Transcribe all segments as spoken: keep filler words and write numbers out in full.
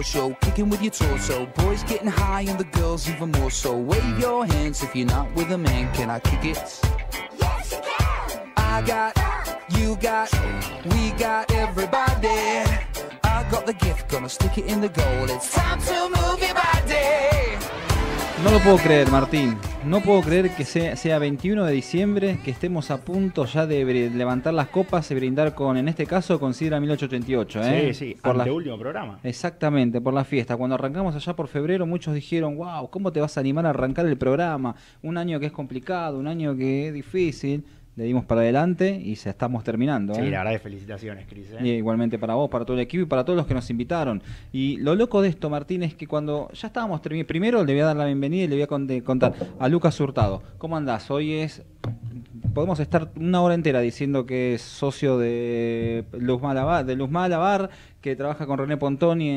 show, kicking with your torso. Boys getting high and the girls even more so. Wave your hands if you're not with a man. Can I kick it? Yes, you can. I got, you got, we got everybody. I got the gift, gonna stick it in the goal. It's time to move your body. No lo puedo creer, Martín. No puedo creer que sea, sea veintiuno de diciembre, que estemos a punto ya de br- levantar las copas y brindar con, en este caso, con Sidra mil ochocientos ochenta y ocho. ¿eh? Sí, sí, por la... anteúltimo programa. Exactamente, por la fiesta. Cuando arrancamos allá por febrero, muchos dijeron, wow, ¿cómo te vas a animar a arrancar el programa? Un año que es complicado, un año que es difícil. Le dimos para adelante y se estamos terminando. Sí, ¿eh? la verdad es felicitaciones, Cris. ¿eh? Y igualmente para vos, para todo el equipo y para todos los que nos invitaron. Y lo loco de esto, Martín, es que cuando ya estábamos terminando, primero le voy a dar la bienvenida y le voy a cont- contar a Lucas Hurtado. ¿Cómo andás? Hoy es... Podemos estar una hora entera diciendo que es socio de Luz Malabar, de Luz Malabar, que trabaja con René Pontoni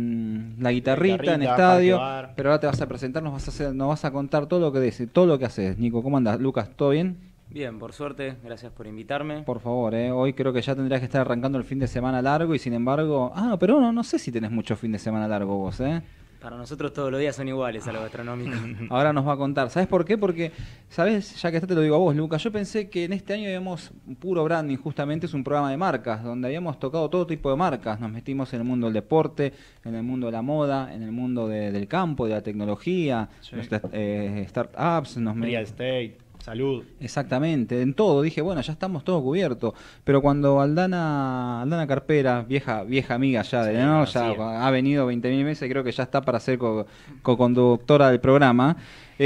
en la guitarrita, Guitarrita, en estadio. Parque Bar. Pero ahora te vas a presentar, nos vas a hacer, nos vas a contar todo lo que dices, todo lo que haces. Nico, ¿cómo andás? Lucas, ¿todo bien? Bien, por suerte, gracias por invitarme. Por favor, eh. Hoy creo que ya tendrías que estar arrancando el fin de semana largo y sin embargo... Ah, pero no, no sé si tenés mucho fin de semana largo vos, ¿eh? Para nosotros todos los días son iguales a lo gastronómico. Ahora nos va a contar. ¿Sabes por qué? Porque, ¿sabes? Ya que está te lo digo a vos, Lucas. Yo pensé que en este año habíamos puro branding, justamente es un programa de marcas, donde habíamos tocado todo tipo de marcas. Nos metimos en el mundo del deporte, en el mundo de la moda, en el mundo de, del campo, de la tecnología, Sí. nuestras eh, startups. Nos met- Real estate, salud. Exactamente, en todo. Dije, bueno, ya estamos todo cubierto. Pero cuando Aldana Aldana Carpera, vieja vieja amiga ya, de, Sí, ¿no? conocida. ya ha venido veinte mil veces, creo que ya está para ser co- co-conductora del programa,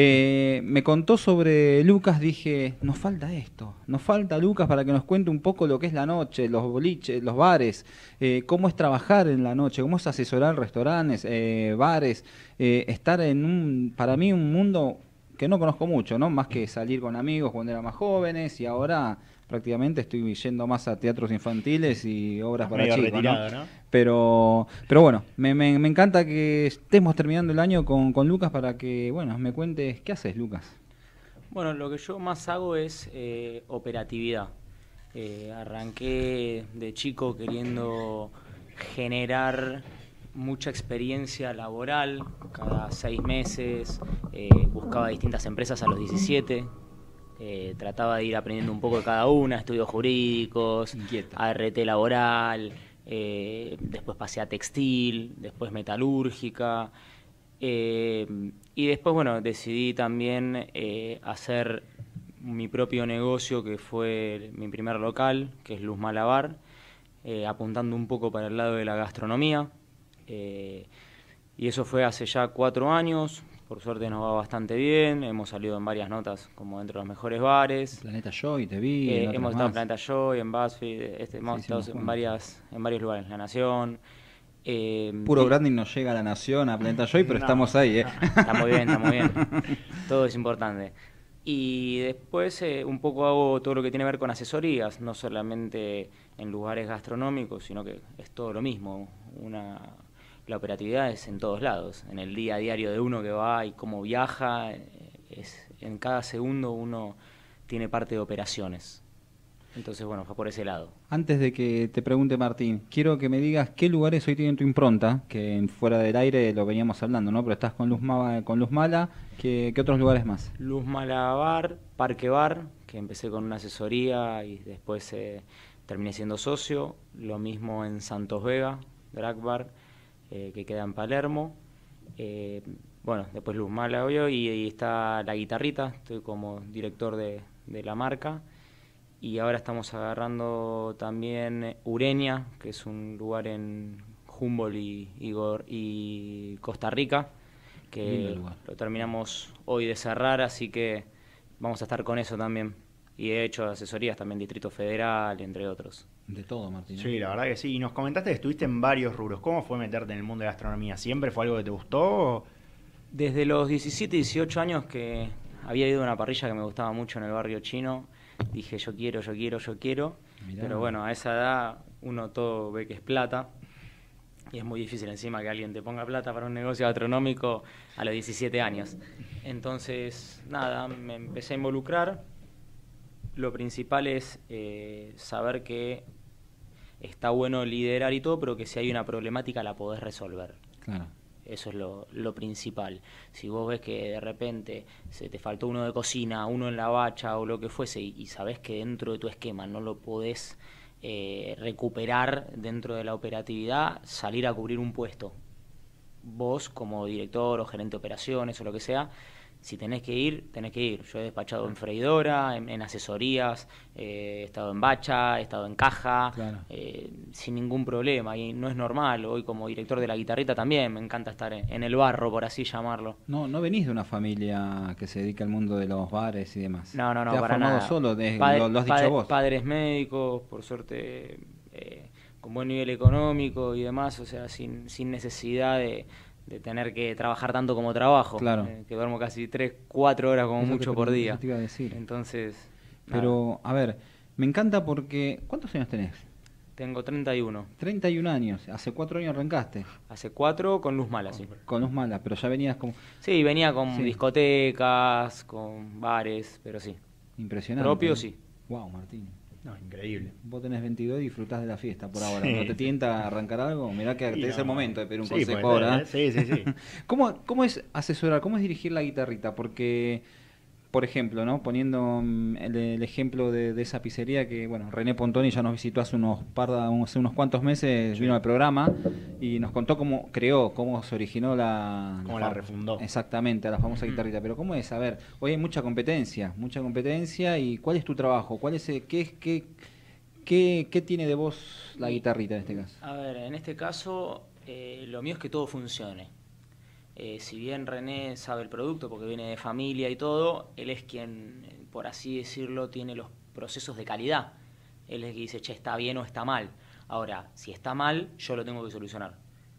eh, me contó sobre Lucas, dije, nos falta esto, nos falta Lucas para que nos cuente un poco lo que es la noche, los boliches, los bares, eh, cómo es trabajar en la noche, cómo es asesorar restaurantes, eh, bares, eh, estar en un, para mí, un mundo que no conozco mucho, ¿no? Más que salir con amigos cuando era más jóvenes y ahora prácticamente estoy yendo más a teatros infantiles y obras para Medio chicos, retirado, ¿no? ¿no? Pero, pero bueno, me, me, me encanta que estemos terminando el año con, con Lucas para que, bueno, me cuentes, ¿qué haces, Lucas? Bueno, lo que yo más hago es eh, operatividad. Eh, arranqué de chico queriendo generar mucha experiencia laboral, cada seis meses, eh, buscaba distintas empresas a los diecisiete, eh, trataba de ir aprendiendo un poco de cada una, estudios jurídicos, Inquieta. A R T laboral, eh, después pasé a textil, después metalúrgica, eh, y después, bueno, decidí también eh, hacer mi propio negocio, que fue mi primer local, que es Luz Malabar, eh, apuntando un poco para el lado de la gastronomía. Eh, y eso fue hace ya cuatro años, por suerte nos va bastante bien, hemos salido en varias notas como dentro de los mejores bares. Planeta Joy, te vi. Eh, en otras hemos estado en más. Planeta Joy, en BuzzFeed, este, hemos Sí, estado hicimos en, juntos. varias, en varios lugares, La Nación. Eh, Puro y- branding no llega a la nación, a Planeta Joy, pero No. estamos ahí, ¿eh? Está muy bien, está muy bien. Todo es importante. Y después eh, un poco hago todo lo que tiene que ver con asesorías, no solamente en lugares gastronómicos, sino que es todo lo mismo. Una, la operatividad es en todos lados, en el día a diario de uno que va y cómo viaja, eh, es, en cada segundo uno tiene parte de operaciones. Entonces, bueno, fue por ese lado. Antes de que te pregunte Martín, quiero que me digas qué lugares hoy tienen tu impronta, que en fuera del aire lo veníamos hablando, ¿no? Pero estás con Luz, Ma- con Luz Mala, ¿qué, qué otros lugares más? Luz Malabar, Parque Bar, que empecé con una asesoría y después eh, terminé siendo socio. Lo mismo en Santos Vega, Drag Bar, eh, que queda en Palermo. Eh, bueno, después Luz Mala, obvio, y, y está La Guitarrita, estoy como director de, de la marca. Y ahora estamos agarrando también Ureña, que es un lugar en Humboldt y, y, Gor- y Costa Rica, Lindo que lugar. lo terminamos hoy de cerrar, así que vamos a estar con eso también. Y he hecho asesorías también Distrito Federal, entre otros. De todo, Martín. ¿eh? Sí, la verdad que sí. Y nos comentaste que estuviste en varios rubros. ¿Cómo fue meterte en el mundo de la gastronomía? ¿Siempre fue algo que te gustó? Desde los diecisiete, dieciocho años que había ido a una parrilla que me gustaba mucho en el barrio chino, dije yo quiero, yo quiero, yo quiero. Mirá. Pero bueno, a esa edad uno todo ve que es plata y es muy difícil encima que alguien te ponga plata para un negocio gastronómico a los diecisiete años. Entonces, nada, me empecé a involucrar. Lo principal es eh, saber que está bueno liderar y todo, pero que si hay una problemática la podés resolver. Claro. Eso es lo, lo principal. Si vos ves que de repente se te faltó uno de cocina, uno en la bacha o lo que fuese, y, y sabés que dentro de tu esquema no lo podés eh, recuperar dentro de la operatividad, salir a cubrir un puesto. Vos, como director o gerente de operaciones o lo que sea, si tenés que ir, tenés que ir. Yo he despachado en freidora, en, en asesorías, eh, he estado en bacha, he estado en caja, Claro. eh, sin ningún problema. Y no es normal. Hoy como director de la guitarrita también me encanta estar en, en el barro, por así llamarlo. No, no venís de una familia que se dedica al mundo de los bares y demás. No, no, no, Te has para formado nada. solo, de- Padre- lo, lo has padre- dicho vos. Padres médicos, por suerte, eh, con buen nivel económico y demás, o sea, sin, sin necesidad de, de tener que trabajar tanto como trabajo. Claro. Eh, que duermo casi tres, cuatro horas como Eso mucho te- por eso día. te iba a decir. Entonces, nada, Pero, a ver, me encanta porque... ¿Cuántos años tenés? tengo treinta y uno. treinta y un años. Hace cuatro años arrancaste Hace cuatro con luz mala, sí. con Luz Mala, pero ya venías como... Sí, venía con Sí. discotecas, con bares, pero sí. Impresionante. Propio, ¿eh? sí. Wow, Martín. No, increíble. Vos tenés veintidós y disfrutás de la fiesta por ahora. Sí. ¿No te tienta arrancar algo? Mirá que Sí, es el no. momento de pedir un Sí, consejo puede ser, ahora. ¿eh? Sí, sí, sí. ¿Cómo, ¿Cómo es asesorar? ¿Cómo es dirigir la guitarrita? Porque, por ejemplo, ¿no? Poniendo mm, el, el ejemplo de, de esa pizzería que, bueno, René Pontoni ya nos visitó hace unos par de- hace unos cuantos meses, vino al programa y nos contó cómo creó, cómo se originó la... Cómo la refundó. Exactamente, a la famosa Ujú. guitarrita. Pero ¿cómo es? A ver, hoy hay mucha competencia, mucha competencia y ¿cuál es tu trabajo? ¿Cuál es el- qué, qué, qué, qué tiene de vos la guitarrita en este caso? A ver, en este caso, eh, lo mío es que todo funcione. Eh, si bien René sabe el producto porque viene de familia y todo, él es quien, eh, por así decirlo, tiene los procesos de calidad. Él es el que dice, che, está bien o está mal. Ahora, si está mal, yo lo tengo que solucionar.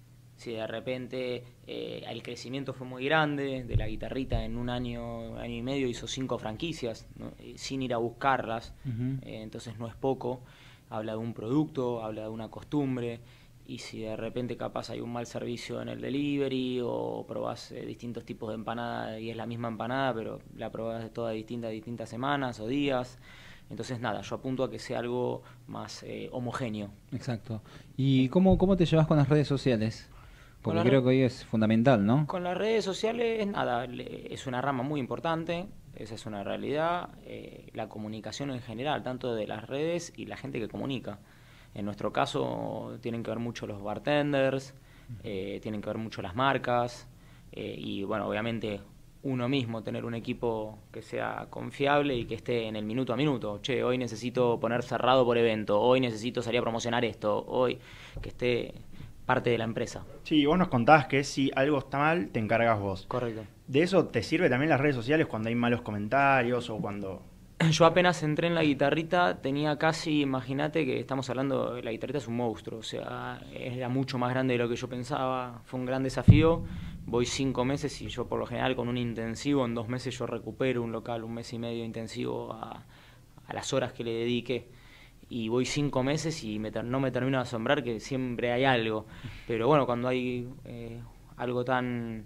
Si de repente eh, el crecimiento fue muy grande, de la guitarrita en un año, año y medio hizo cinco franquicias, ¿no? Eh, sin ir a buscarlas, Ujú. eh, entonces no es poco. Habla de un producto, habla de una costumbre, y si de repente capaz hay un mal servicio en el delivery o probás eh, distintos tipos de empanada y es la misma empanada, pero la probás de todas distintas, distintas semanas o días. Entonces nada, yo apunto a que sea algo más eh, homogéneo. Exacto. ¿Y cómo, cómo te llevas con las redes sociales? Con Porque las creo re- que hoy es fundamental, ¿no? Con las redes sociales, nada, le- es una rama muy importante, esa es una realidad. Eh, la comunicación en general, tanto de las redes y la gente que comunica. En nuestro caso tienen que ver mucho los bartenders, eh, tienen que ver mucho las marcas, eh, y bueno, obviamente uno mismo, tener un equipo que sea confiable y que esté en el minuto a minuto. Che, hoy necesito poner cerrado por evento, hoy necesito salir a promocionar esto, hoy que esté parte de la empresa. Sí, vos nos contabas que si algo está mal, te encargas vos. Correcto. ¿De eso te sirve también las redes sociales cuando hay malos comentarios o cuando... Yo apenas entré en la guitarrita, tenía casi, imagínate que estamos hablando, la guitarrita es un monstruo, o sea, era mucho más grande de lo que yo pensaba, fue un gran desafío. Voy cinco meses y yo por lo general con un intensivo, en dos meses yo recupero un local, un mes y medio intensivo a, a las horas que le dediqué. Y voy cinco meses y me ter- no me termino de asombrar que siempre hay algo. Pero bueno, cuando hay eh, algo tan...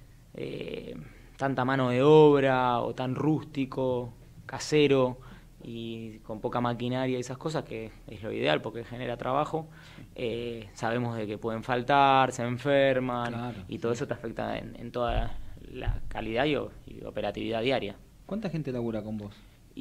Eh, tanta mano de obra o tan rústico, casero y con poca maquinaria y esas cosas, que es lo ideal porque genera trabajo, eh, sabemos de que pueden faltar, se enferman, Claro, y todo eso te afecta en, en toda la calidad y, o- y operatividad diaria. ¿Cuánta gente labura con vos?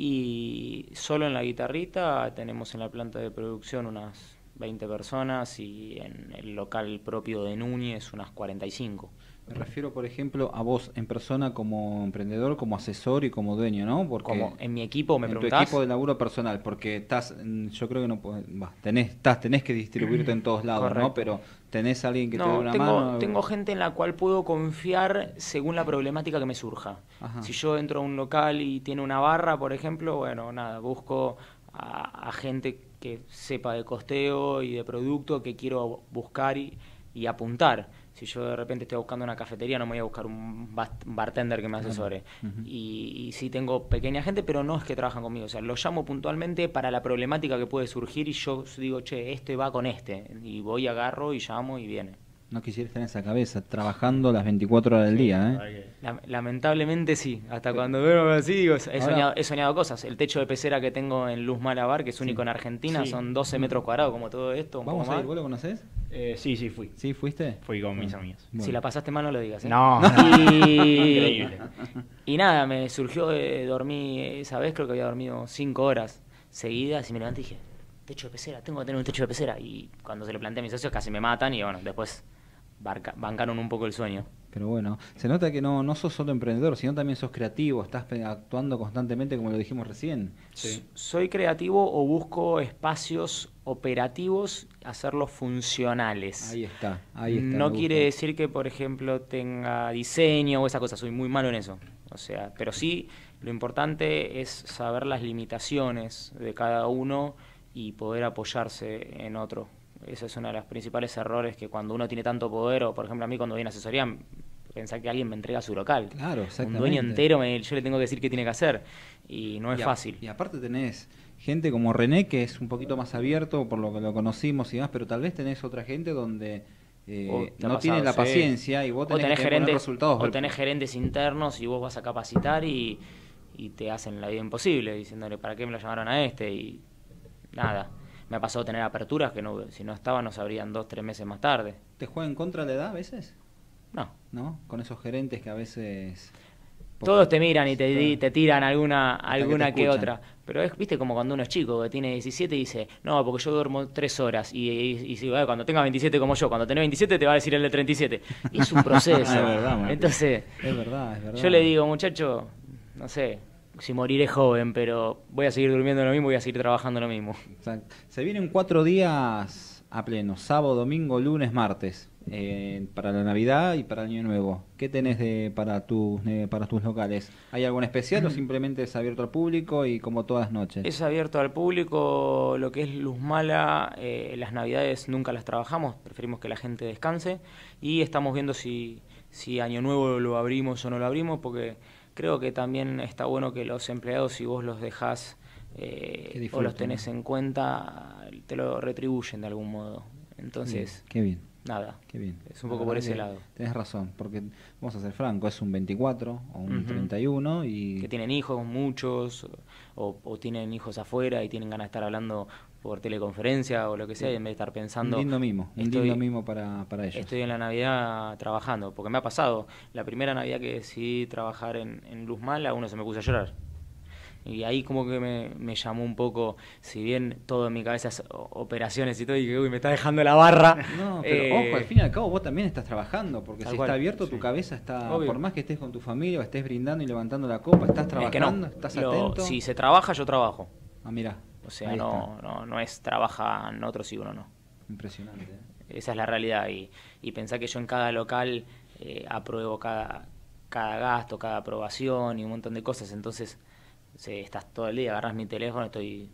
Y solo en la guitarrita tenemos en la planta de producción unas veinte personas y en el local propio de Núñez unas cuarenta y cinco. Me refiero, por ejemplo, a vos en persona como emprendedor, como asesor y como dueño, ¿no? Porque Como en mi equipo, me en tu preguntás. equipo de laburo personal, porque estás, mm, yo creo que no podés, bah, tenés, estás, tenés que distribuirte en todos lados, Correcto. ¿no? Pero tenés a alguien que te dé No, una tengo, mano. tengo gente en la cual puedo confiar según la problemática que me surja. Ajá. Si yo entro a un local y tiene una barra, por ejemplo, bueno, nada, busco a, a gente que sepa de costeo y de producto que quiero buscar y, y apuntar. Si yo de repente estoy buscando una cafetería, no me voy a buscar un bas- bartender que me asesore. Ujú. Y, y sí tengo pequeña gente, pero no es que trabajan conmigo. O sea, los llamo puntualmente para la problemática que puede surgir y yo digo, che, este va con este. Y voy, agarro y llamo y viene. No quisieras tener esa cabeza trabajando las veinticuatro horas del día, ¿eh? Lam- Lamentablemente sí, hasta cuando duermo así digo, he, Ahora- soñado, he soñado cosas. El techo de pecera que tengo en Luz Malabar, que es único en Argentina, Sí. son doce metros cuadrados como todo esto, un Vamos poco a más. ir, ¿vos lo conocés? Eh, sí, sí, fui. ¿Sí, fuiste? Fui con mis Bueno, amigos. bueno. Si la pasaste mal no lo digas, ¿eh? No, Y... increíble. Y nada, me surgió de dormir, esa vez creo que había dormido cinco horas seguidas y me levanté y dije, techo de pecera, tengo que tener un techo de pecera. Y cuando se lo planteé a mis socios casi me matan y bueno, después barca- bancaron un poco el sueño. Pero bueno, se nota que no, no sos solo emprendedor, sino también sos creativo, estás pe- actuando constantemente como lo dijimos recién. Sí. Soy creativo o busco espacios operativos, hacerlos funcionales. Ahí está, ahí está. No me quiere gusta. decir que, por ejemplo, tenga diseño o esa cosa, soy muy malo en eso. O sea, pero sí, lo importante es saber las limitaciones de cada uno y poder apoyarse en otro. Ese es uno de los principales errores que cuando uno tiene tanto poder, o por ejemplo a mí cuando viene a asesoría, pensar que alguien me entrega su local. Claro, Un exactamente. dueño entero, me- yo le tengo que decir qué tiene que hacer. Y no es Y a- fácil. Y aparte tenés gente como René, que es un poquito más abierto por lo que lo conocimos y demás, pero tal vez tenés otra gente donde eh, O te ha no pasado, tienen la sí. paciencia y vos O tenés, tenés que poner gerentes, resultados. o tenés gerentes internos y vos vas a capacitar y, y te hacen la vida imposible, diciéndole, ¿para qué me lo llamaron a este? Y nada. Me ha pasado tener aperturas que no, si no estaban nos abrían dos, tres meses más tarde. ¿Te juega en contra la edad a veces? No. ¿No? Con esos gerentes que a veces... Todos te miran y te, Claro. di- te tiran alguna, que alguna te que, escuchan. otra. Pero es, viste, como cuando uno es chico, que tiene diecisiete y dice, no, porque yo duermo tres horas. Y, y, y si, "Ah, cuando tenga veintisiete como yo, cuando tenés veintisiete te va a decir el de treinta y siete. Y es un proceso. Es verdad, Martín. Entonces, Es verdad, es verdad. yo le digo, muchacho, no sé, si moriré joven, pero voy a seguir durmiendo lo mismo, voy a seguir trabajando lo mismo. Exacto. Se vienen cuatro días a pleno, sábado, domingo, lunes, martes, eh, para la Navidad y para el Año Nuevo. ¿Qué tenés de, para, tus, eh, para tus locales? ¿Hay algo en especial o simplemente es abierto al público y como todas las noches? Es abierto al público, lo que es Luz Mala, eh, las navidades nunca las trabajamos, preferimos que la gente descanse y estamos viendo si, si Año Nuevo lo abrimos o no lo abrimos, porque creo que también está bueno que los empleados, si vos los dejás eh, Que o disfruten, los tenés ¿no? en cuenta, te lo retribuyen de algún modo. Entonces, Bien, qué bien. nada, Qué bien. es un La poco por verdad ese que lado. Tenés razón, porque vamos a ser franco, es un veinticuatro o un Ujú. treinta y uno y... Que tienen hijos, muchos, o, o tienen hijos afuera y tienen ganas de estar hablando por teleconferencia o lo que sea, y en vez de estar pensando... un lindo mimo, un estoy- lindo mimo para, para ellos. Estoy en la Navidad trabajando, porque me ha pasado. La primera Navidad que decidí trabajar en, en Luz Mala, uno se me puso a llorar. Y ahí como que me, me llamó un poco, si bien todo en mi cabeza es o- operaciones y todo, y que uy, me está dejando la barra. No, pero eh, ojo, al fin y al cabo vos también estás trabajando, porque Tal si cual, está abierto tu sí. cabeza está, Obvio. por más que estés con tu familia o estés brindando y levantando la copa, estás es que trabajando, no, estás lo- atento. si se trabaja, yo trabajo. Ah, mirá, O sea, ahí no, está. no, no es trabajan otros y uno no. Impresionante. ¿eh? Esa es la realidad. Y, y pensar que yo en cada local eh, apruebo cada, cada gasto, cada aprobación y un montón de cosas. Entonces, sí, estás todo el día, agarras mi teléfono, estoy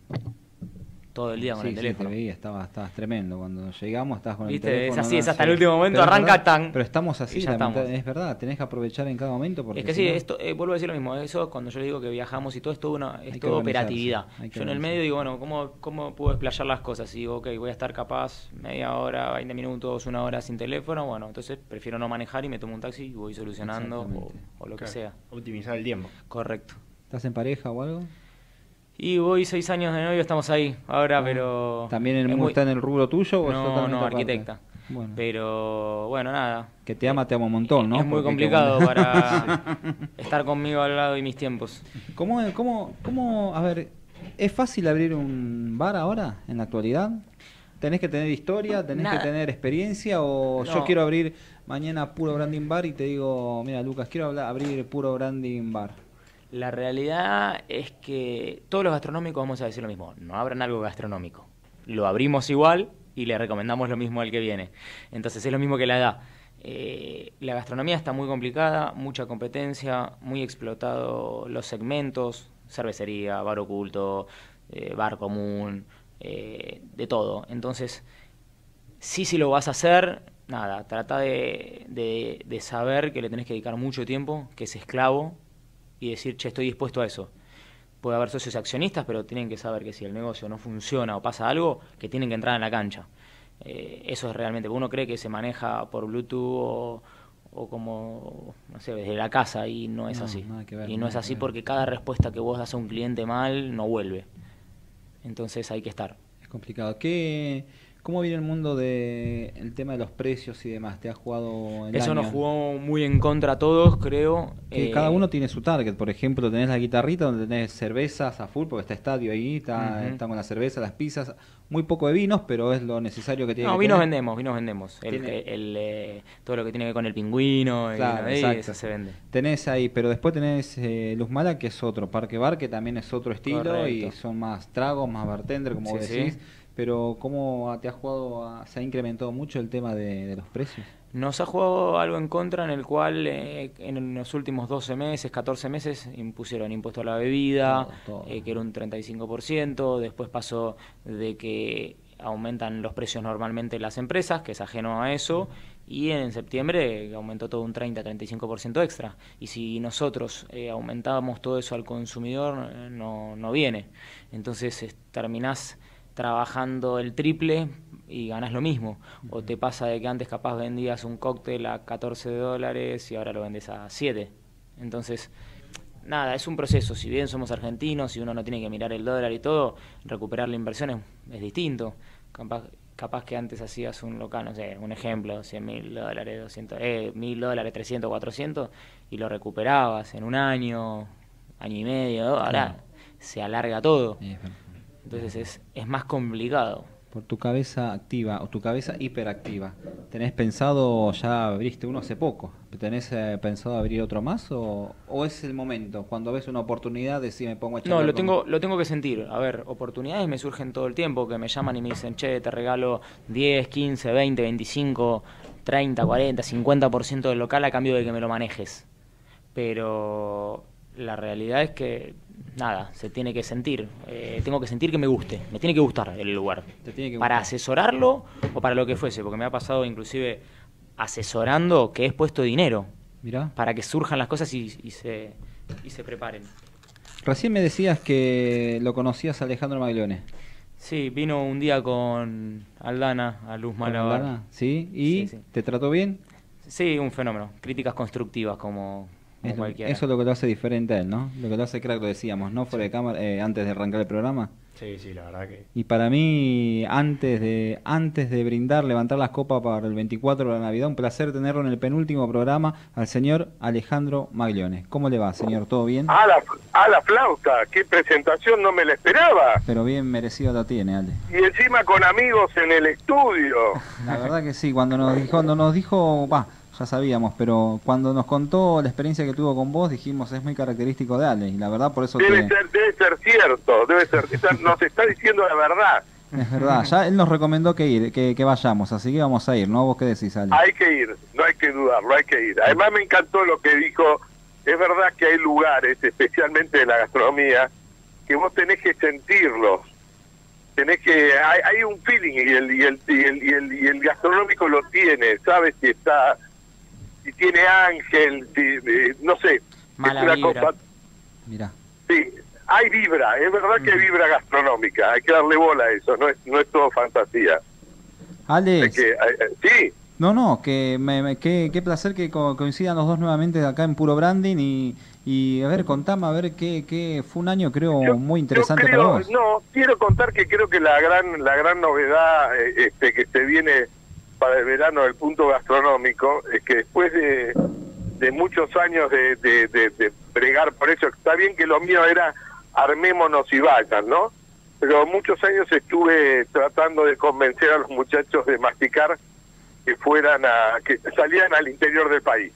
todo el día con Sí, el sí, teléfono. te veía, estabas, estabas tremendo. Cuando llegamos estabas con Viste, el es teléfono. así, ¿no? es hasta Sí. el último momento, Pero es arranca verdad, tan, Pero estamos y así, ya lamenta- estamos. es verdad, tenés que aprovechar en cada momento porque Es que si sí, no- esto, eh, vuelvo a decir lo mismo, eso cuando yo le digo que viajamos y todo, es todo, una, Hay es que todo organizarse, operatividad. hay que Yo en el organizarse. medio digo, bueno, ¿cómo, ¿cómo puedo desplayar las cosas? Y digo, ok, voy a estar capaz media hora, veinte minutos, una hora sin teléfono, bueno, entonces prefiero no manejar y me tomo un taxi y voy solucionando o, Exactamente. o lo que Claro, sea. Optimizar el tiempo. Correcto. ¿Estás en pareja o algo? Y voy seis años de novio, estamos ahí ahora, Ah, pero... ¿También el es mundo muy- está en el rubro tuyo o es No, totalmente no, aparte? arquitecta. Bueno, Pero bueno, nada. que te ama, te ama un montón, ¿no? Es muy Porque complicado que- para estar conmigo al lado de mis tiempos. ¿Cómo, cómo, cómo, a ver, es fácil abrir un bar ahora, en la actualidad? ¿Tenés que tener historia, tenés Nada. que tener experiencia o yo No. quiero abrir mañana Puro Branding Bar y te digo, mira Lucas, quiero hablar- abrir Puro Branding Bar? La realidad es que todos los gastronómicos vamos a decir lo mismo, no abran algo gastronómico. Lo abrimos igual y le recomendamos lo mismo al que viene. Entonces es lo mismo que la edad. Eh, la gastronomía está muy complicada, mucha competencia, muy explotado los segmentos, cervecería, bar oculto, eh, bar común, eh, de todo. Entonces, sí, si lo vas a hacer, nada, trata de, de, de saber que le tenés que dedicar mucho tiempo, que es esclavo, y decir, che, estoy dispuesto a eso. Puede haber socios accionistas, pero tienen que saber que si el negocio no funciona o pasa algo, que tienen que entrar en la cancha. Eh, eso es realmente, uno cree que se maneja por Bluetooth o, o como, no sé, desde la casa, y no es No, así. nada que ver, y no nada es que así ver. porque cada respuesta que vos das a un cliente mal no vuelve. Entonces hay que estar. Es complicado. ¿Qué, ¿Cómo viene el mundo de el tema de los precios y demás? ¿Te has jugado el Eso año? nos jugó muy en contra a todos, creo. Que Eh, cada uno tiene su target. Por ejemplo, tenés la guitarrita donde tenés cervezas a full, porque está estadio ahí, está, Ujú. está con la cerveza, las pizzas, muy poco de vinos, pero es lo necesario que tiene No, que vinos tener. vendemos, vinos vendemos. El, Tiene- el, el, eh, todo lo que tiene que ver con el pingüino, y, Claro, y exacto. eso se vende. Tenés ahí, pero después tenés eh, Luz Mala, que es otro Parque Bar, que también es otro estilo y Correcto. son más tragos, más bartender, como Sí, vos sí. decís. Pero ¿cómo te has jugado? a- ¿Se ha incrementado mucho el tema de, de los precios? Nos ha jugado algo en contra, en el cual eh, en los últimos doce meses, catorce meses, impusieron impuesto a la bebida, Todo, todo. eh, que era un treinta y cinco por ciento. Después pasó de que aumentan los precios normalmente las empresas, que es ajeno a eso, y en septiembre aumentó todo un treinta a treinta y cinco por ciento extra. Y si nosotros eh, aumentábamos todo eso al consumidor, eh, no, no viene. Entonces eh, terminás trabajando el triple y ganás lo mismo. O te pasa de que antes capaz vendías un cóctel a catorce dólares y ahora lo vendes a siete. Entonces, nada, es un proceso. Si bien somos argentinos y uno no tiene que mirar el dólar y todo, recuperar la inversión es, es distinto. Capaz, capaz que antes hacías un local, no sé, un ejemplo, cien mil dólares, doscientos, eh, mil dólares, trescientos, cuatrocientos, y lo recuperabas en un año, año y medio. Ahora Claro. se alarga todo. Eh, pero- Entonces es, es más complicado. Por tu cabeza activa o tu cabeza hiperactiva, ¿tenés pensado, ya abriste uno hace poco, ¿tenés eh, pensado abrir otro más o, o es el momento? Cuando ves una oportunidad, decís me pongo a charlar No, lo con- tengo, lo tengo que sentir. A ver, oportunidades me surgen todo el tiempo, que me llaman y me dicen, che, te regalo diez, quince, veinte, veinticinco, treinta, cuarenta, cincuenta por ciento del local a cambio de que me lo manejes. Pero la realidad es que, nada, se tiene que sentir. Eh, tengo que sentir que me guste, me tiene que gustar el lugar. Te tiene que Para gustar. asesorarlo o para lo que fuese, porque me ha pasado inclusive asesorando que he puesto dinero Mirá. para que surjan las cosas y, y se, y se preparen. Recién me decías que lo conocías a Alejandro Maglione. Sí, vino un día con Aldana, a Luz Malabar. ¿Aldana? ¿Sí? ¿Y Sí, sí. te trató bien? Sí, un fenómeno. Críticas constructivas como, como Es lo- cualquiera. eso es lo que lo hace diferente a él, ¿no? Lo que lo hace crack, lo decíamos, ¿no? Fuera de cámara, eh, antes de arrancar el programa. Sí, sí, la verdad que... Y para mí, antes de antes de brindar, levantar las copas para el veinticuatro de la Navidad, un placer tenerlo en el penúltimo programa al señor Alejandro Maglione. ¿Cómo le va, señor? ¿Todo bien? A la, a la flauta, qué presentación, no me la esperaba. Pero bien merecido lo tiene, Ale. Y encima con amigos en el estudio. La verdad que sí, cuando nos dijo, cuando nos dijo, va, ya sabíamos, pero cuando nos contó la experiencia que tuvo con vos, dijimos, es muy característico de Ale, y la verdad por eso Debe te... ser, debe ser cierto, debe ser, está- nos está diciendo la verdad. Es verdad, ya él nos recomendó que ir, que, que vayamos, así que vamos a ir, ¿no? ¿Vos qué decís, Ale? Hay que ir, no hay que dudarlo, hay que ir. Además me encantó lo que dijo, es verdad que hay lugares, especialmente en la gastronomía, que vos tenés que sentirlos. Tenés que, hay, hay un feeling y el, y, el, y, el, y, el, y el gastronómico lo tiene, sabes si está, si tiene ángel, si, eh, no sé, Mala es una vibra. cosa, Mirá. sí, hay vibra, es verdad que hay vibra gastronómica, hay que darle bola a eso, no es, no es todo fantasía. Ale, Hay que, hay- hay- sí, no, no, que me, me- qué, qué placer que co- coincidan los dos nuevamente acá en Puro Branding y, y a ver, contame, a ver qué, qué fue un año creo Yo- muy yo interesante creo- para vos. No, quiero contar que creo que la gran la gran novedad eh, este que se viene para el verano del punto gastronómico es que después de, de muchos años de, de, de, de bregar por eso, está bien que lo mío era armémonos y vayan, ¿no? Pero muchos años estuve tratando de convencer a los muchachos de masticar que fueran a, que salían al interior del país.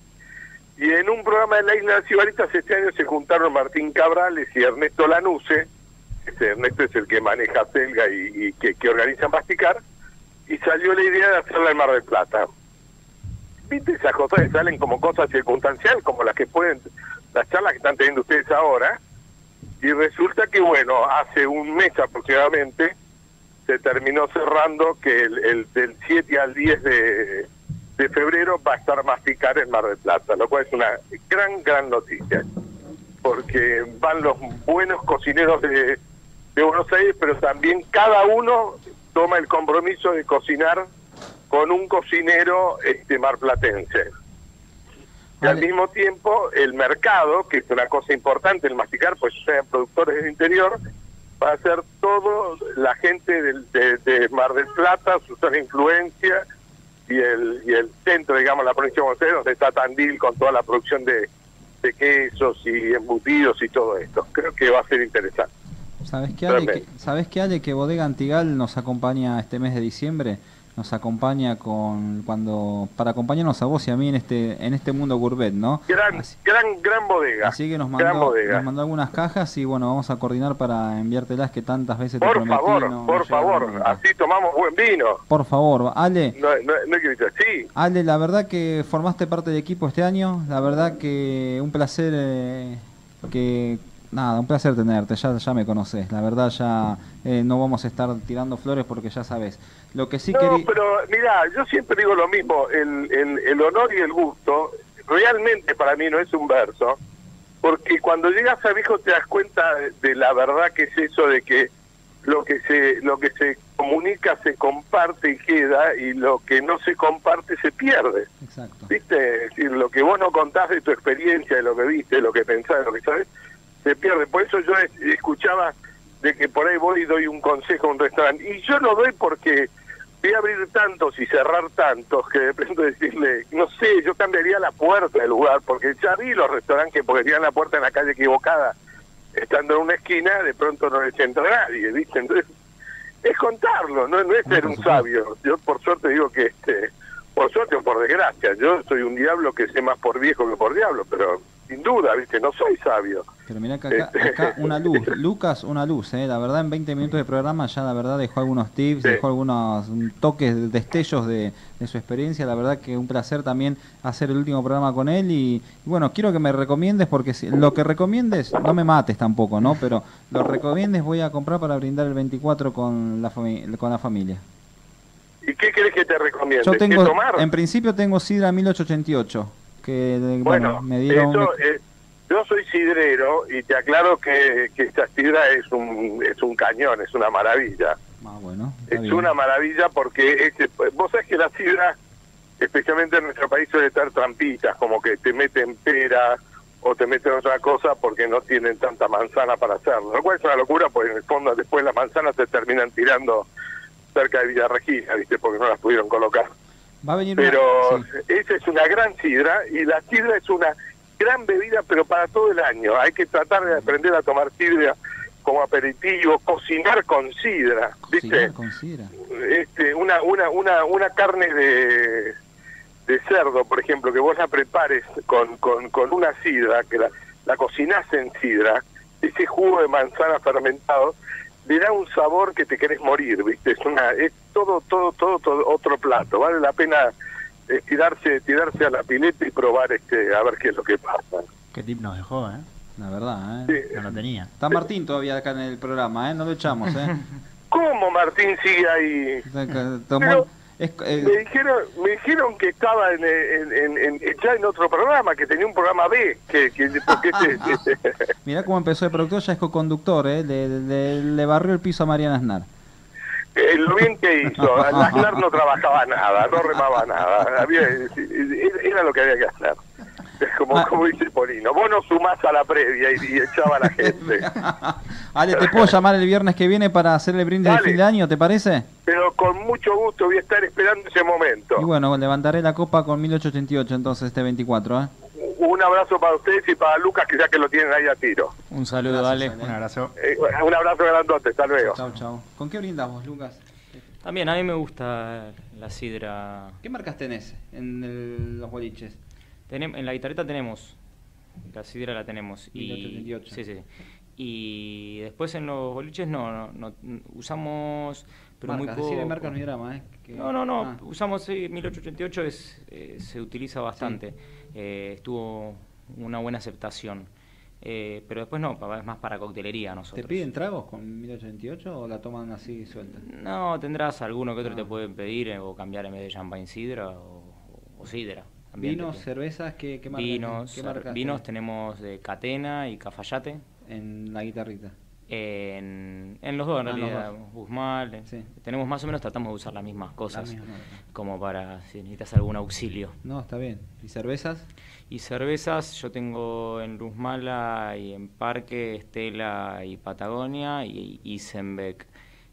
Y en un programa de la Isla de las Ibaritas este año se juntaron Martín Cabrales y Ernesto Lanuse. Este Ernesto es el que maneja Telga y, y que, que organiza Masticar, y salió la idea de hacerla en Mar del Plata. ¿Viste esas cosas que salen como cosas circunstanciales, como las que pueden, las charlas que están teniendo ustedes ahora? Y resulta que, bueno, hace un mes aproximadamente se terminó cerrando que el, el del siete al diez de, de febrero va a estar Masticar en Mar del Plata, lo cual es una gran, gran noticia, porque van los buenos cocineros de, de Buenos Aires, pero también cada uno toma el compromiso de cocinar con un cocinero este marplatense. Y al Vale. mismo tiempo, el mercado, que es una cosa importante, el masticar, pues sean productores del interior, va a ser todo la gente del- de, de Mar del Plata, su zona de influencia, y el, y el centro, digamos, la provincia de Buenos Aires, donde está Tandil con toda la producción de, de quesos y embutidos y todo esto. Creo que va a ser interesante. ¿Sabes qué, Ale? Que, Tremendo. ¿Sabes qué, Ale? Que Bodega Antigal nos acompaña este mes de diciembre, nos acompaña con cuando para acompañarnos a vos y a mí en este en este mundo gourmet, ¿no? Gran, Así, gran, gran bodega. así que nos gran mandó, bodega. nos mandó algunas cajas y bueno, vamos a coordinar para enviártelas que tantas veces te Por prometí. favor, no- no por llegaron favor, nunca. así tomamos buen vino. Por favor, Ale. No, no, no hay que decir, sí, Ale, la verdad que formaste parte del equipo este año, la verdad que un placer, eh, que nada, un placer tenerte, ya, ya me conoces, la verdad ya eh, no vamos a estar tirando flores porque ya sabes. Lo que sí no, quería... pero mira, yo siempre digo lo mismo, el, el, el honor y el gusto realmente para mí no es un verso, porque cuando llegas a viejo te das cuenta de, de la verdad que es eso de que lo que se lo que se comunica se comparte y queda, y lo que no se comparte se pierde. Exacto. ¿Viste? Es decir, lo que vos no contás de tu experiencia, de lo que viste, de lo que pensás, de lo que sabes, se pierde. Por eso yo es- escuchaba de que por ahí voy y doy un consejo a un restaurante. Y yo lo doy porque voy a abrir tantos y cerrar tantos que de pronto decirle, no sé, yo cambiaría la puerta del lugar, porque ya vi los restaurantes que pondrían la puerta en la calle equivocada, estando en una esquina, de pronto no les entra nadie, ¿viste? Entonces, es contarlo, no, no es No, ser por un supuesto. sabio. Yo por suerte digo que, este por suerte o por desgracia, yo soy un diablo que sé más por viejo que por diablo, pero sin duda, ¿viste? No soy sabio. Pero mira que acá, acá una luz, Lucas, una luz, ¿eh? La verdad en veinte minutos de programa ya la verdad dejó algunos tips, Sí. dejó algunos mm, toques, destellos de, de su experiencia, la verdad que un placer también hacer el último programa con él y, y bueno, quiero que me recomiendes porque si, lo que recomiendes, no me mates tampoco, ¿no? Pero lo recomiendes voy a comprar para brindar el veinticuatro con la, fami- con la familia. ¿Y qué querés que te recomiende? Yo ¿Qué tengo, tomar? en principio tengo sidra mil ochocientos ochenta y ocho, que eh, Bueno, bueno, me dieron... eso, un- eh, yo soy sidrero y te aclaro que, que esta sidra es un, es un cañón, es una maravilla. Ah, bueno, está Es bien. una maravilla porque es, vos sabés que la sidra, especialmente en nuestro país, suele estar trampitas, como que te meten pera o te meten otra cosa porque no tienen tanta manzana para hacerlo. Lo cual es una locura porque en el fondo después las manzanas se terminan tirando cerca de Villa Regina, ¿viste? Porque no las pudieron colocar. Va a venir Pero una... sí. esa es una gran sidra y la sidra es una gran bebida, pero para todo el año. Hay que tratar de aprender a tomar sidra como aperitivo, cocinar con sidra, ¿viste? Cocinar con sidra. Este, una, una, una, una carne de, de cerdo, por ejemplo, que vos la prepares con, con, con una sidra, que la, la cocinás en sidra, ese jugo de manzana fermentado, le da un sabor que te querés morir, ¿viste? Es una es todo, todo, todo, todo otro plato. Vale la pena eh, tirarse, tirarse a la pileta y probar este, a ver qué es lo que pasa. Qué tip nos dejó, ¿eh? La verdad, ¿eh? Sí. No lo tenía. Está Martín todavía acá en el programa, ¿eh? No lo echamos, ¿eh? ¿Cómo Martín sigue ahí? Tomó- Pero- es- eh, Me dijeron, me dijeron que estaba en, en, en, en- ya en otro programa, que tenía un programa B, que, que porque este, mirá cómo empezó de productor, ya es co-conductor, ¿eh? Le, le- le barrió el piso a Mariana Aznar. eh, lo bien que hizo. Aznar no trabajaba nada, no remaba nada, había, era lo que había que hacer. Como, Ah. como dice Polino, vos no sumás a la previa y, y echaba a la gente. Ale, ¿te puedo llamar el viernes que viene para hacer el brindis de Dale. fin de año, te parece? Pero con mucho gusto voy a estar esperando ese momento. Y bueno, levantaré la copa con mil ochocientos ochenta y ocho entonces este veinticuatro, ¿eh? Un abrazo para ustedes y para Lucas, que ya que lo tienen ahí a tiro. Un saludo, Gracias, Ale. Ale. Un abrazo. Eh, un abrazo grandote, hasta luego. Chau, chau. ¿Con qué brindas vos, Lucas? También a mí me gusta la sidra. ¿Qué marcas tenés en el- los boliches? Tenem- en la guitarreta tenemos, la sidra la tenemos. mil ochocientos ochenta y ocho. Sí, sí. Y después en los boliches no, no, no, n- usamos, pero Marcas, muy poco. decime marcas, no hay drama, ¿eh? Que- No, no, no, Ah. usamos sí, mil ochocientos ochenta y ocho, es, eh, se utiliza bastante. Eh, estuvo una buena aceptación. Eh, pero después no, pa- es más para coctelería ¿Te nosotros. piden tragos con mil ochocientos ochenta y ocho o la toman así suelta? No, tendrás alguno que otro Ah. te pueden pedir eh, o cambiar en vez de champagne sidra o, o sidra. también te ¿Vinos, piden. cervezas? ¿Qué, qué marcas? Vinos, ¿Qué cer- marcas vinos tenés tenemos de Catena y Cafayate. en la guitarrita? En, en los dos, en Ah, realidad, los dos. Guzmán, eh, Sí. tenemos más o menos, tratamos de usar las mismas cosas, La misma. como para si necesitas algún auxilio. No, está bien. ¿Y cervezas? Y cervezas, yo tengo en Luzmala y en Parque, Estela y Patagonia, y Isenbeck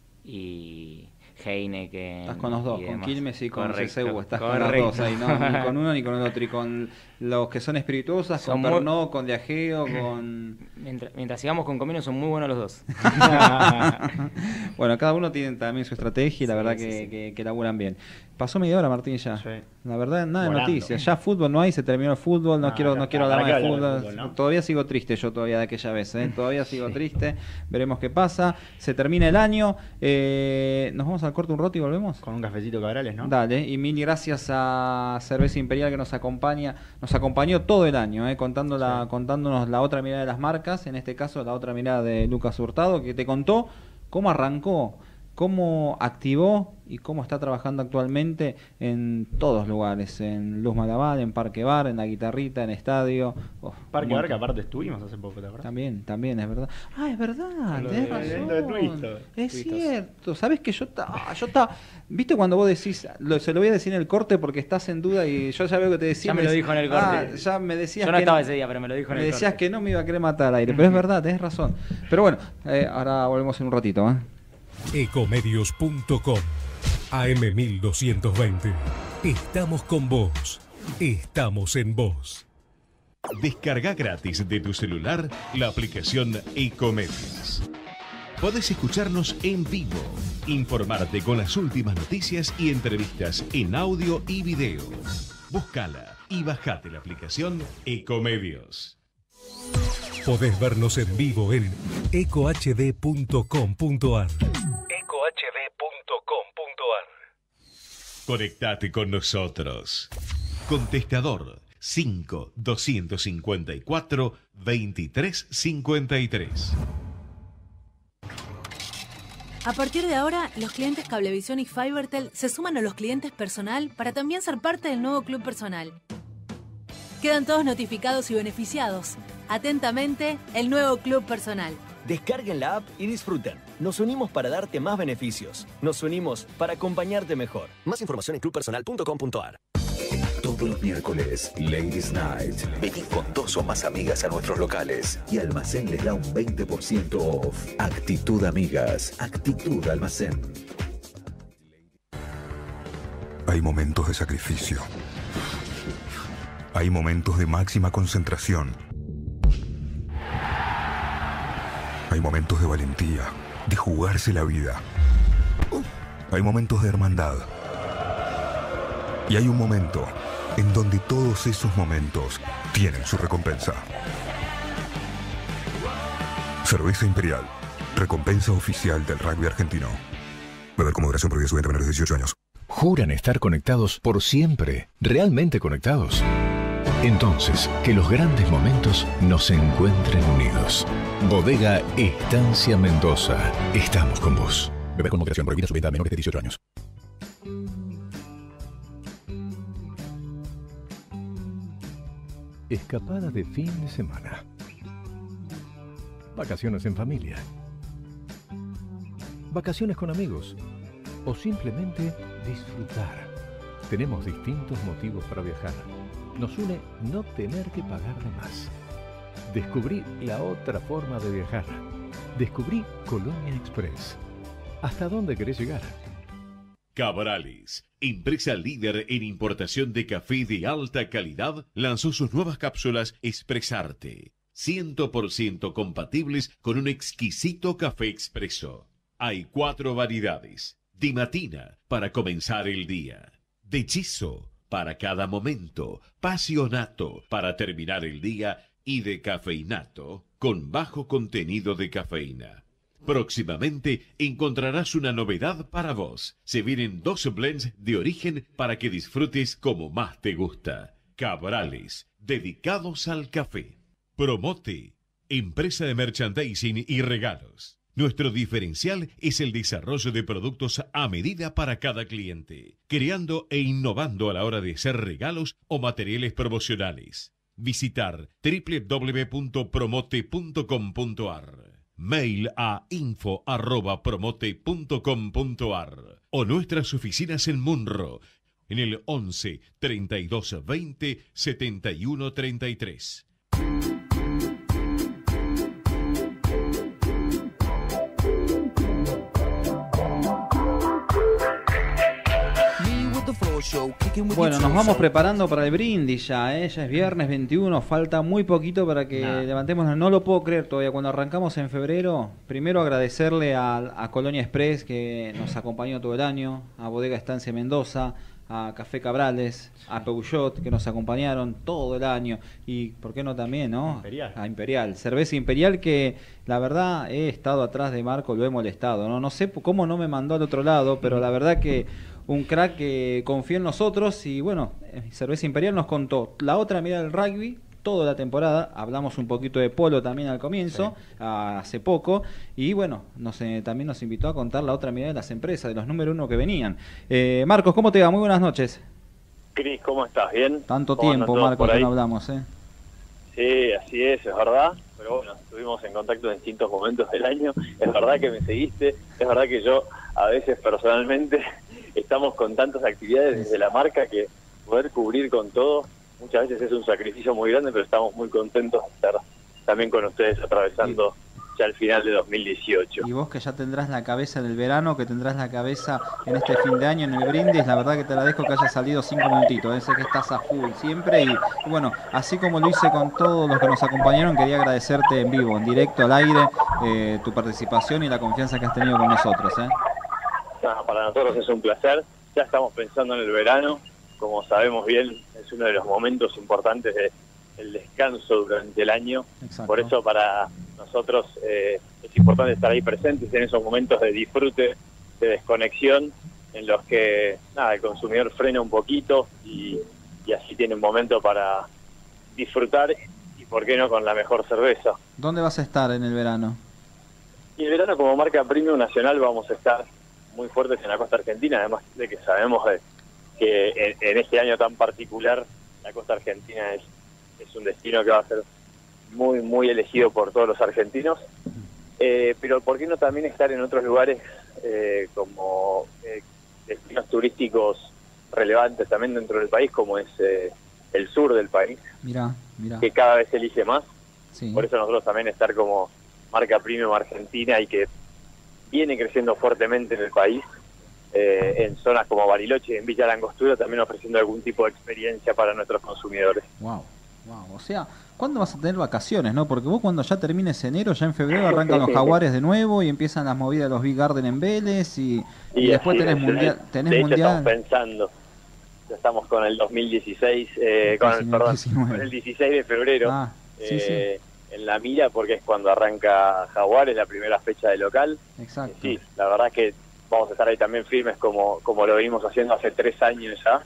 y Heineken. Estás con los dos, y con demás. Quilmes y con Correcto, C C U, estás con los correcto. dos ahí, ¿no? Ni con uno ni con el otro. Y con los que son espirituosas, Son con muy- Pernod, con Diageo, con... Mientras, mientras sigamos con Comino, son muy buenos los dos. Bueno, cada uno tiene también su estrategia y la Sí, verdad sí, que, sí. que, que laburan bien. Pasó media hora, Martín, ya. Sí. La verdad, nada Volando. de noticias. Ya fútbol no hay, se terminó el fútbol, no Ah, quiero ya no está. quiero hablar ¿Para más qué de hablar de fútbol. fútbol, no? Todavía sigo triste yo todavía de aquella vez, ¿eh? Todavía sigo triste. Veremos qué pasa. Se termina el año. Eh, Nos vamos al corte un rato y volvemos. Con un cafecito Cabrales, ¿no? Dale, y mil gracias a Cerveza Imperial que nos acompaña, nos acompañó todo el año, eh, contando la, Sí. contándonos la otra mirada de las marcas, en este caso la otra mirada de Lucas Hurtado, que te contó cómo arrancó, cómo activó y cómo está trabajando actualmente en todos lugares, en Luz Malabar, en Parque Bar, en La Guitarrita, en Estadio. Oh, Parque un Bar, que montón. aparte estuvimos hace poco, ¿te acuerdas? También, también, es verdad. Ah, es verdad, Lo tenés del evento de razón. Twister. Es Twister. cierto. ¿Sabés que yo estaba, yo estaba, viste cuando vos decís, lo- se lo voy a decir en el corte porque estás en duda y yo ya veo que te decía. Ya me lo dec- dijo en el Ah, corte. ya me decías Yo no que estaba ese día, pero me lo dijo en me el decías corte. que no me iba a querer matar al aire, pero es verdad, tenés razón. Pero bueno, eh, ahora volvemos en un ratito, ¿eh? Ecomedios punto com A M mil doscientos veinte. Estamos con vos. Estamos en vos. Descarga gratis de tu celular la aplicación Ecomedios. Podés escucharnos en vivo, informarte con las últimas noticias y entrevistas en audio y video. Búscala y bajate la aplicación Ecomedios. Podés vernos en vivo en eco h d punto com punto a r. eco h d punto com punto a r. Conectate con nosotros. Contestador cinco doscientos cincuenta y cuatro veintitrés cincuenta y tres. A partir de ahora, los clientes Cablevisión y Fibertel se suman a los clientes personal para también ser parte del nuevo Club Personal. Quedan todos notificados y beneficiados. Atentamente, el nuevo Club Personal. Descarguen la app y disfruten. Nos unimos para darte más beneficios. Nos unimos para acompañarte mejor. Más información en club personal punto com punto a r. Todos los miércoles, Ladies Night. Vení con dos o más amigas a nuestros locales y Almacén les da un veinte por ciento off. Actitud Amigas, Actitud Almacén. Hay momentos de sacrificio. Hay momentos de máxima concentración. Hay momentos de valentía, de jugarse la vida. Hay momentos de hermandad. Y hay un momento en donde todos esos momentos tienen su recompensa. Cerveza Imperial, recompensa oficial del rugby argentino. Beber con moderación, prohibida su venta a menores de dieciocho años. ¿Juran estar conectados por siempre? ¿Realmente conectados? Entonces, que los grandes momentos nos encuentren unidos. Bodega Estancia Mendoza. Estamos con vos. Beber con moderación, prohibida su venta a menores de dieciocho años. Escapada de fin de semana. Vacaciones en familia. Vacaciones con amigos. O simplemente disfrutar. Tenemos distintos motivos para viajar. Nos une no tener que pagar de más. Descubrí la otra forma de viajar. Descubrí Colonia Express. ¿Hasta dónde querés llegar? Cabrales, empresa líder en importación de café de alta calidad, lanzó sus nuevas cápsulas Expresarte, cien por ciento compatibles con un exquisito café expreso. Hay cuatro variedades: Di Mattina, para comenzar el día; Deciso, para cada momento; Passionato, para terminar el día; y Decafeinato, con bajo contenido de cafeína. Próximamente encontrarás una novedad para vos. Se vienen dos blends de origen para que disfrutes como más te gusta. Cabrales, dedicados al café. Promote, empresa de merchandising y regalos. Nuestro diferencial es el desarrollo de productos a medida para cada cliente, creando e innovando a la hora de hacer regalos o materiales promocionales. Visitar doble u doble u doble u punto promote punto com punto a r. Mail a info arroba promote punto com punto ar o nuestras oficinas en Munro en el once, treinta y dos, veinte, setenta y uno, treinta y tres. Bueno, nos vamos preparando para el brindis ya, ¿eh? Ya es viernes veintiuno, falta muy poquito para que Nah. levantemos. No lo puedo creer todavía. Cuando arrancamos en febrero, primero agradecerle a, a Colonia Express, que nos acompañó todo el año, a Bodega Estancia Mendoza, a Café Cabrales, a Peugeot, que nos acompañaron todo el año, y por qué no también, ¿no? Imperial. A Imperial, cerveza Imperial, que la verdad he estado atrás de Marco, lo he molestado, ¿no? No sé cómo no me mandó al otro lado, pero la verdad que un crack que confió en nosotros, y bueno, Cerveza Imperial nos contó la otra mirada del rugby toda la temporada. Hablamos un poquito de polo también al comienzo, sí. hace poco, y bueno, nos, eh, también nos invitó a contar la otra mirada de las empresas, de los número uno que venían. Eh, Marcos, ¿cómo te va? Muy buenas noches. Cris, ¿cómo estás? ¿Bien? Tanto tiempo, Marcos, que no hablamos, ¿eh? Sí, así es, es verdad, pero bueno, estuvimos en contacto en distintos momentos del año. Es verdad que me seguiste, es verdad que yo a veces personalmente estamos con tantas actividades desde la marca que poder cubrir con todo muchas veces es un sacrificio muy grande, pero estamos muy contentos de estar también con ustedes atravesando y, ya el final de dos mil dieciocho. Y vos que ya tendrás la cabeza en el verano, que tendrás la cabeza en este fin de año en el brindis, la verdad que te agradezco que hayas salido cinco minutitos, ¿eh? Sé que estás a full siempre, y, y bueno, así como lo hice con todos los que nos acompañaron, quería agradecerte en vivo, en directo, al aire, eh, tu participación y la confianza que has tenido con nosotros, ¿eh? No, para nosotros es un placer, ya estamos pensando en el verano, como sabemos bien, es uno de los momentos importantes del descanso durante el año. Exacto. Por eso para nosotros eh, es importante estar ahí presentes en esos momentos de disfrute, de desconexión, en los que nada, el consumidor frena un poquito y, y así tiene un momento para disfrutar, y por qué no con la mejor cerveza. ¿Dónde vas a estar en el verano? Y el verano, como marca premium nacional, vamos a estar muy fuertes en la costa argentina, además de que sabemos de, que en, en este año tan particular la costa argentina es, es un destino que va a ser muy muy elegido por todos los argentinos, eh, pero ¿por qué no también estar en otros lugares eh, como eh, destinos turísticos relevantes también dentro del país, como es eh, el sur del país, mirá, mirá. que cada vez se elige más? Sí. Por eso nosotros también estar como marca premium argentina, y que viene creciendo fuertemente en el país, eh, en zonas como Bariloche y en Villa Langostura, también ofreciendo algún tipo de experiencia para nuestros consumidores. Wow, wow. O sea, ¿cuándo vas a tener vacaciones, no? Porque vos cuando ya termines enero, ya en febrero arrancan los Jaguares de nuevo y empiezan las movidas de los Big Garden en Vélez, y, y, y después tenés es, mundial. Tenés de hecho, mundial. Estamos pensando, ya estamos con el dos mil dieciséis, eh, con, el, perdón, con el dieciséis de febrero, ah, sí, eh, sí. en la mira, porque es cuando arranca Jaguares, la primera fecha de local. Exacto. Sí, la verdad es que vamos a estar ahí también firmes como, como lo venimos haciendo hace tres años ya.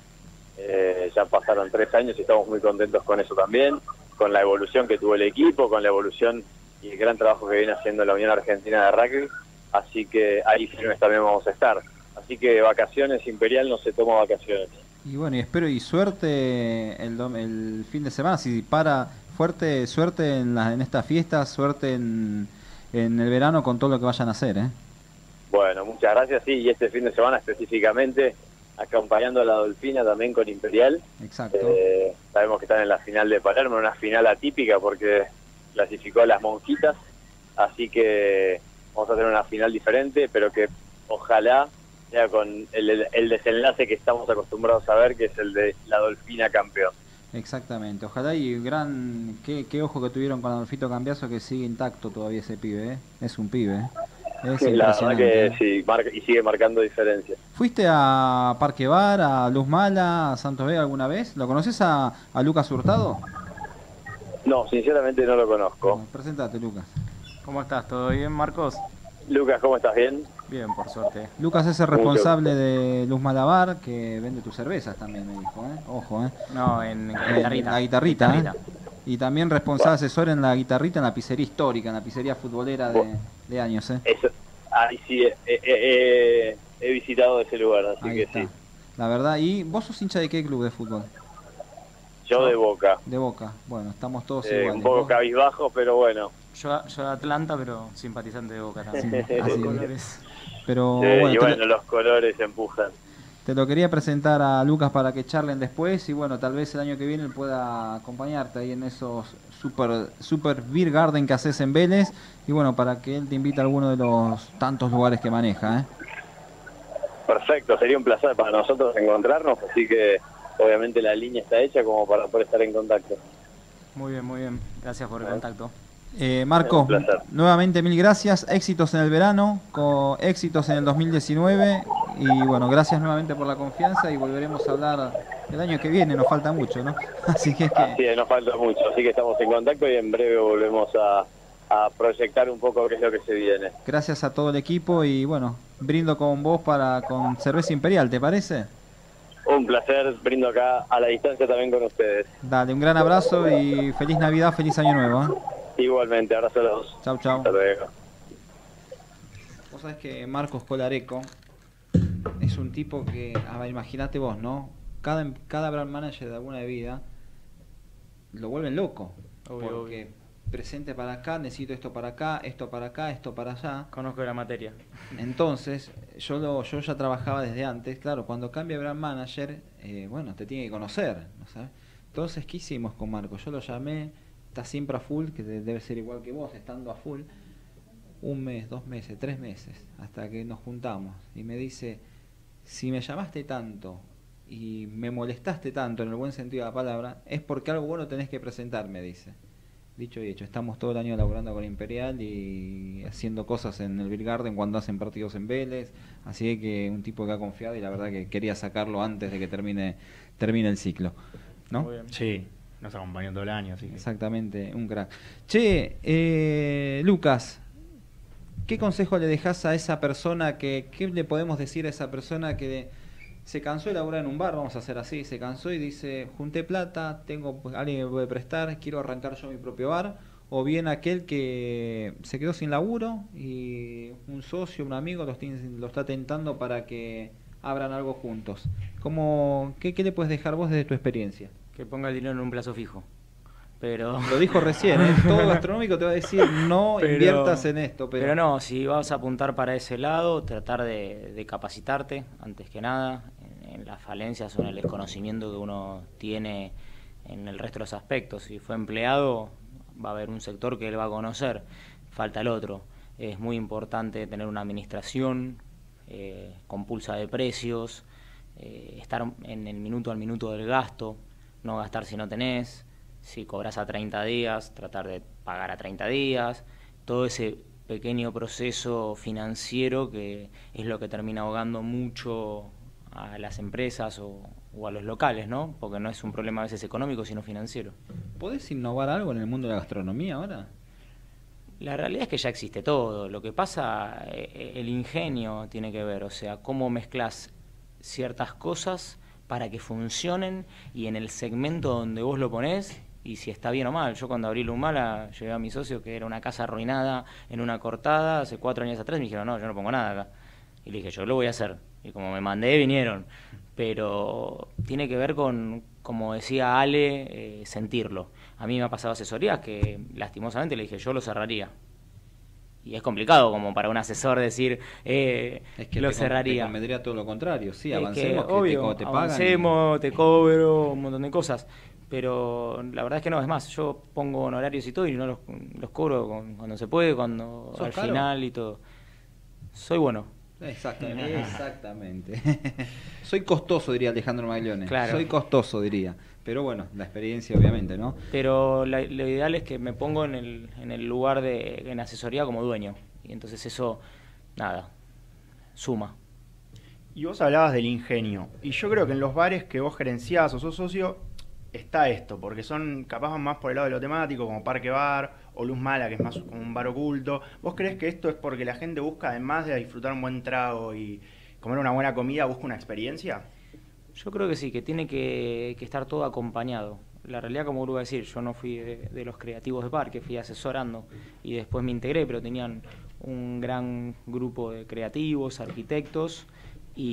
Eh, ya pasaron tres años y estamos muy contentos con eso también, con la evolución que tuvo el equipo, con la evolución y el gran trabajo que viene haciendo la Unión Argentina de Rugby. Así que ahí firmes también vamos a estar. Así que vacaciones, Imperial no se toma vacaciones. Y bueno, y espero y suerte el, dom- el fin de semana, si para fuerte, suerte en, la, en esta fiesta, suerte en, en el verano con todo lo que vayan a hacer, ¿eh? Bueno, muchas gracias, sí, y este fin de semana específicamente acompañando a la Dolfina también con Imperial. Exacto. Eh, sabemos que están en la final de Palermo, una final atípica porque clasificó a las Monjitas, así que vamos a tener una final diferente, pero que ojalá sea con el, el, el desenlace que estamos acostumbrados a ver, que es el de la Dolfina campeón. Exactamente, ojalá, y gran qué, qué ojo que tuvieron con Adolfito Cambiaso, que sigue intacto todavía ese pibe, ¿eh? Es un pibe, ¿eh? Es Sí, la verdad que ¿eh? sí, marca, y sigue marcando diferencias. ¿Fuiste a Parque Bar, a Luz Mala, a Santos Vega alguna vez? ¿Lo conoces a, a Lucas Hurtado? No, sinceramente no lo conozco. No, presentate, Lucas. ¿Cómo estás? ¿Todo bien, Marcos? Lucas, ¿cómo estás? ¿Bien? Bien, por suerte. Lucas es el responsable de Luz Malabar, que vende tus cervezas también, me dijo, ¿eh? Ojo, ¿eh? No, en, en Eh, guitarrita. La guitarrita, Guitarrita. ¿eh? Y también responsable asesor en la guitarrita en la pizzería histórica, en la pizzería futbolera de, de años, ¿eh? Eso, ahí sí, eh, eh, eh, he visitado ese lugar, así Ahí que está. sí. La verdad, ¿y vos sos hincha de qué club de fútbol? Yo de Boca. De Boca. Bueno, estamos todos Eh, iguales. un poco Vos- cabizbajo, pero bueno, Yo, yo de Atlanta, pero simpatizante de Boca también. Sí, Por así. colores. Pero Sí, bueno, y te, bueno, lo, los colores empujan. te lo quería presentar a Lucas para que charlen después y bueno, tal vez el año que viene él pueda acompañarte ahí en esos super, super beer garden que haces en Vélez y bueno, para que él te invite a alguno de los tantos lugares que maneja, ¿eh? Perfecto, sería un placer para nosotros encontrarnos, así que obviamente la línea está hecha como para poder estar en contacto. Muy bien, muy bien. Gracias por el contacto. Eh, Marco, Un placer. nuevamente mil gracias, éxitos en el verano, con éxitos en el dos mil diecinueve y bueno, gracias nuevamente por la confianza y volveremos a hablar el año que viene, nos falta mucho, ¿no? Así que, es que... Así es, nos falta mucho, así que estamos en contacto y en breve volvemos a, a proyectar un poco qué es lo que se viene. gracias a todo el equipo y bueno, brindo con vos para con cerveza imperial, ¿te parece? Un placer, brindo acá a la distancia también con ustedes. Dale, un gran abrazo y feliz Navidad, feliz año nuevo, ¿eh? Igualmente, abrazo a los dos. Chau, chau. Hasta luego. Vos sabés que Marcos Colareco es un tipo que, a ver, imagínate vos, ¿no? Cada, cada brand manager de alguna bebida lo vuelven loco. Obvio, porque obvio. presente para acá, necesito esto para acá, esto para acá, esto para allá. Conozco la materia. Entonces, yo lo, yo ya trabajaba desde antes. Claro, cuando cambia brand manager, eh, bueno, te tiene que conocer, ¿no sabes? Entonces, ¿qué hicimos con Marcos? Yo lo llamé, está siempre a full, que debe ser igual que vos, estando a full. Un mes, dos meses, tres meses, hasta que nos juntamos. Y me dice, si me llamaste tanto y me molestaste tanto, en el buen sentido de la palabra, es porque algo bueno tenés que presentar, me dice. Dicho y hecho, estamos todo el año laburando con Imperial y haciendo cosas en el Beer Garden cuando hacen partidos en Vélez. Así que un tipo que ha confiado y la verdad que quería sacarlo antes de que termine, termine el ciclo, ¿no? Muy bien. Sí, nos acompañó todo el año. Así que... Exactamente, un crack. Che, eh, Lucas, ¿qué consejo le dejas a esa persona que, qué le podemos decir a esa persona que se cansó de laburar en un bar, vamos a hacer así, se cansó y dice, junté plata, tengo alguien que me puede prestar, quiero arrancar yo mi propio bar, o bien aquel que se quedó sin laburo y un socio, un amigo lo, tiene, lo está tentando para que abran algo juntos? ¿Cómo, qué, ¿Qué le puedes dejar vos desde tu experiencia? Que ponga el dinero en un plazo fijo. Pero... Lo dijo recién, ¿eh? Todo gastronómico te va a decir no pero, inviertas en esto. Pero... pero no, si vas a apuntar para ese lado, tratar de, de capacitarte, antes que nada, en, en las falencias o en el desconocimiento que uno tiene en el resto de los aspectos. Si fue empleado, va a haber un sector que él va a conocer, falta el otro. Es muy importante tener una administración eh, con pulsa de precios, eh, estar en el minuto al minuto del gasto, no gastar si no tenés. Si cobras a treinta días, tratar de pagar a treinta días, todo ese pequeño proceso financiero que es lo que termina ahogando mucho a las empresas o, o a los locales, ¿no? Porque no es un problema a veces económico, sino financiero. ¿Podés innovar algo en el mundo de la gastronomía ahora? La realidad es que ya existe todo. Lo que pasa, eh, el ingenio tiene que ver, o sea, cómo mezclas ciertas cosas para que funcionen y en el segmento donde vos lo ponés, y si está bien o mal. Yo cuando abrí Lumala llevé a mi socio, que era una casa arruinada en una cortada hace cuatro años atrás, y me dijeron, no, yo no pongo nada acá. Y le dije, yo lo voy a hacer. Y como me mandé, vinieron. Pero tiene que ver con, como decía Ale, eh, sentirlo. A mí me ha pasado asesorías que lastimosamente le dije, yo lo cerraría. Y es complicado como para un asesor decir, eh, es que lo te, cerraría. Te convendría todo lo contrario, sí, es avancemos, que, que obvio, te, te pagan. Avancemos, y... te cobro, un montón de cosas. Pero la verdad es que no, es más, yo pongo honorarios y todo y no los, los cobro con, cuando se puede, cuando al caro? final y todo. Soy bueno. Exactamente. Exactamente. Soy costoso, diría Alejandro Maglione. Claro. Soy costoso, diría. Pero bueno, la experiencia obviamente, ¿no? Pero la, lo ideal es que me pongo en el, en el lugar de en asesoría como dueño. Y entonces eso, nada, suma. Y vos hablabas del ingenio. Y yo creo que en los bares que vos gerenciás o sos socio, está esto, porque son capaz más por el lado de lo temático, como Parque Bar o Luz Mala, que es más como un bar oculto. ¿Vos creés que esto es porque la gente busca, además de disfrutar un buen trago y comer una buena comida, busca una experiencia? Yo creo que sí, que tiene que, que estar todo acompañado. La realidad, como vuelvo a decir, yo no fui de, de los creativos de parque, fui asesorando y después me integré, pero tenían un gran grupo de creativos, arquitectos,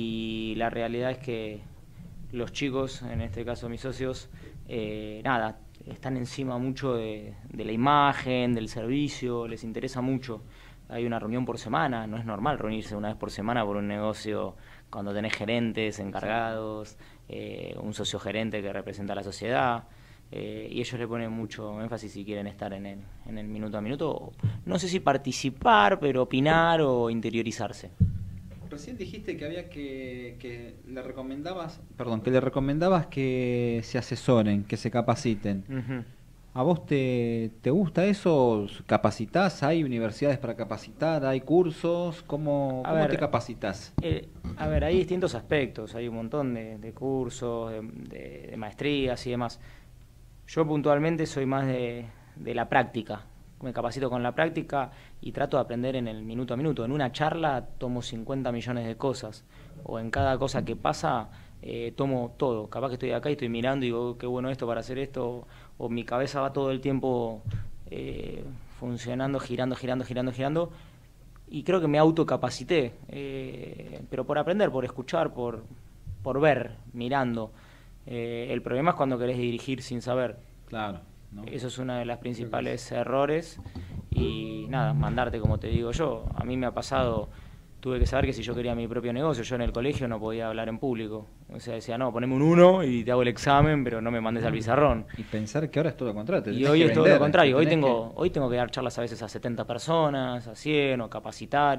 y la realidad es que los chicos, en este caso mis socios, eh, nada, están encima mucho de, de la imagen, del servicio, les interesa mucho. Hay una reunión por semana, no es normal reunirse una vez por semana por un negocio cuando tenés gerentes, encargados, eh, un socio gerente que representa a la sociedad, eh, y ellos le ponen mucho énfasis si quieren estar en el, en el minuto a minuto. No sé si participar, pero opinar o interiorizarse. Recién dijiste que había que, que le recomendabas, perdón, que le recomendabas que se asesoren, que se capaciten. Uh-huh. ¿A vos te, te gusta eso? ¿Capacitás? ¿Hay universidades para capacitar? ¿Hay cursos? ¿Cómo, A cómo ver, te capacitas? Eh, a ver, hay distintos aspectos, hay un montón de, de cursos, de, de, de maestrías y demás. Yo puntualmente soy más de, de la práctica. Me capacito con la práctica y trato de aprender en el minuto a minuto. En una charla tomo cincuenta millones de cosas, o en cada cosa que pasa eh, tomo todo. Capaz que estoy acá y estoy mirando y digo, oh, qué bueno esto para hacer esto, o, o mi cabeza va todo el tiempo eh, funcionando, girando, girando, girando, girando, y creo que me autocapacité, eh, pero por aprender, por escuchar, por, por ver, mirando. Eh, el problema es cuando querés dirigir sin saber. Claro. ¿No? Eso es uno de los principales errores y nada, mandarte como te digo yo. A mí me ha pasado, tuve que saber que si yo quería mi propio negocio, yo en el colegio no podía hablar en público. O sea, decía, no, poneme un uno y te hago el examen, pero no me mandes al pizarrón. Y pensar que ahora es todo lo contrario. Y hoy es todo lo contrario. Hoy tengo, hoy tengo que dar charlas a veces a setenta personas, a cien, o capacitar,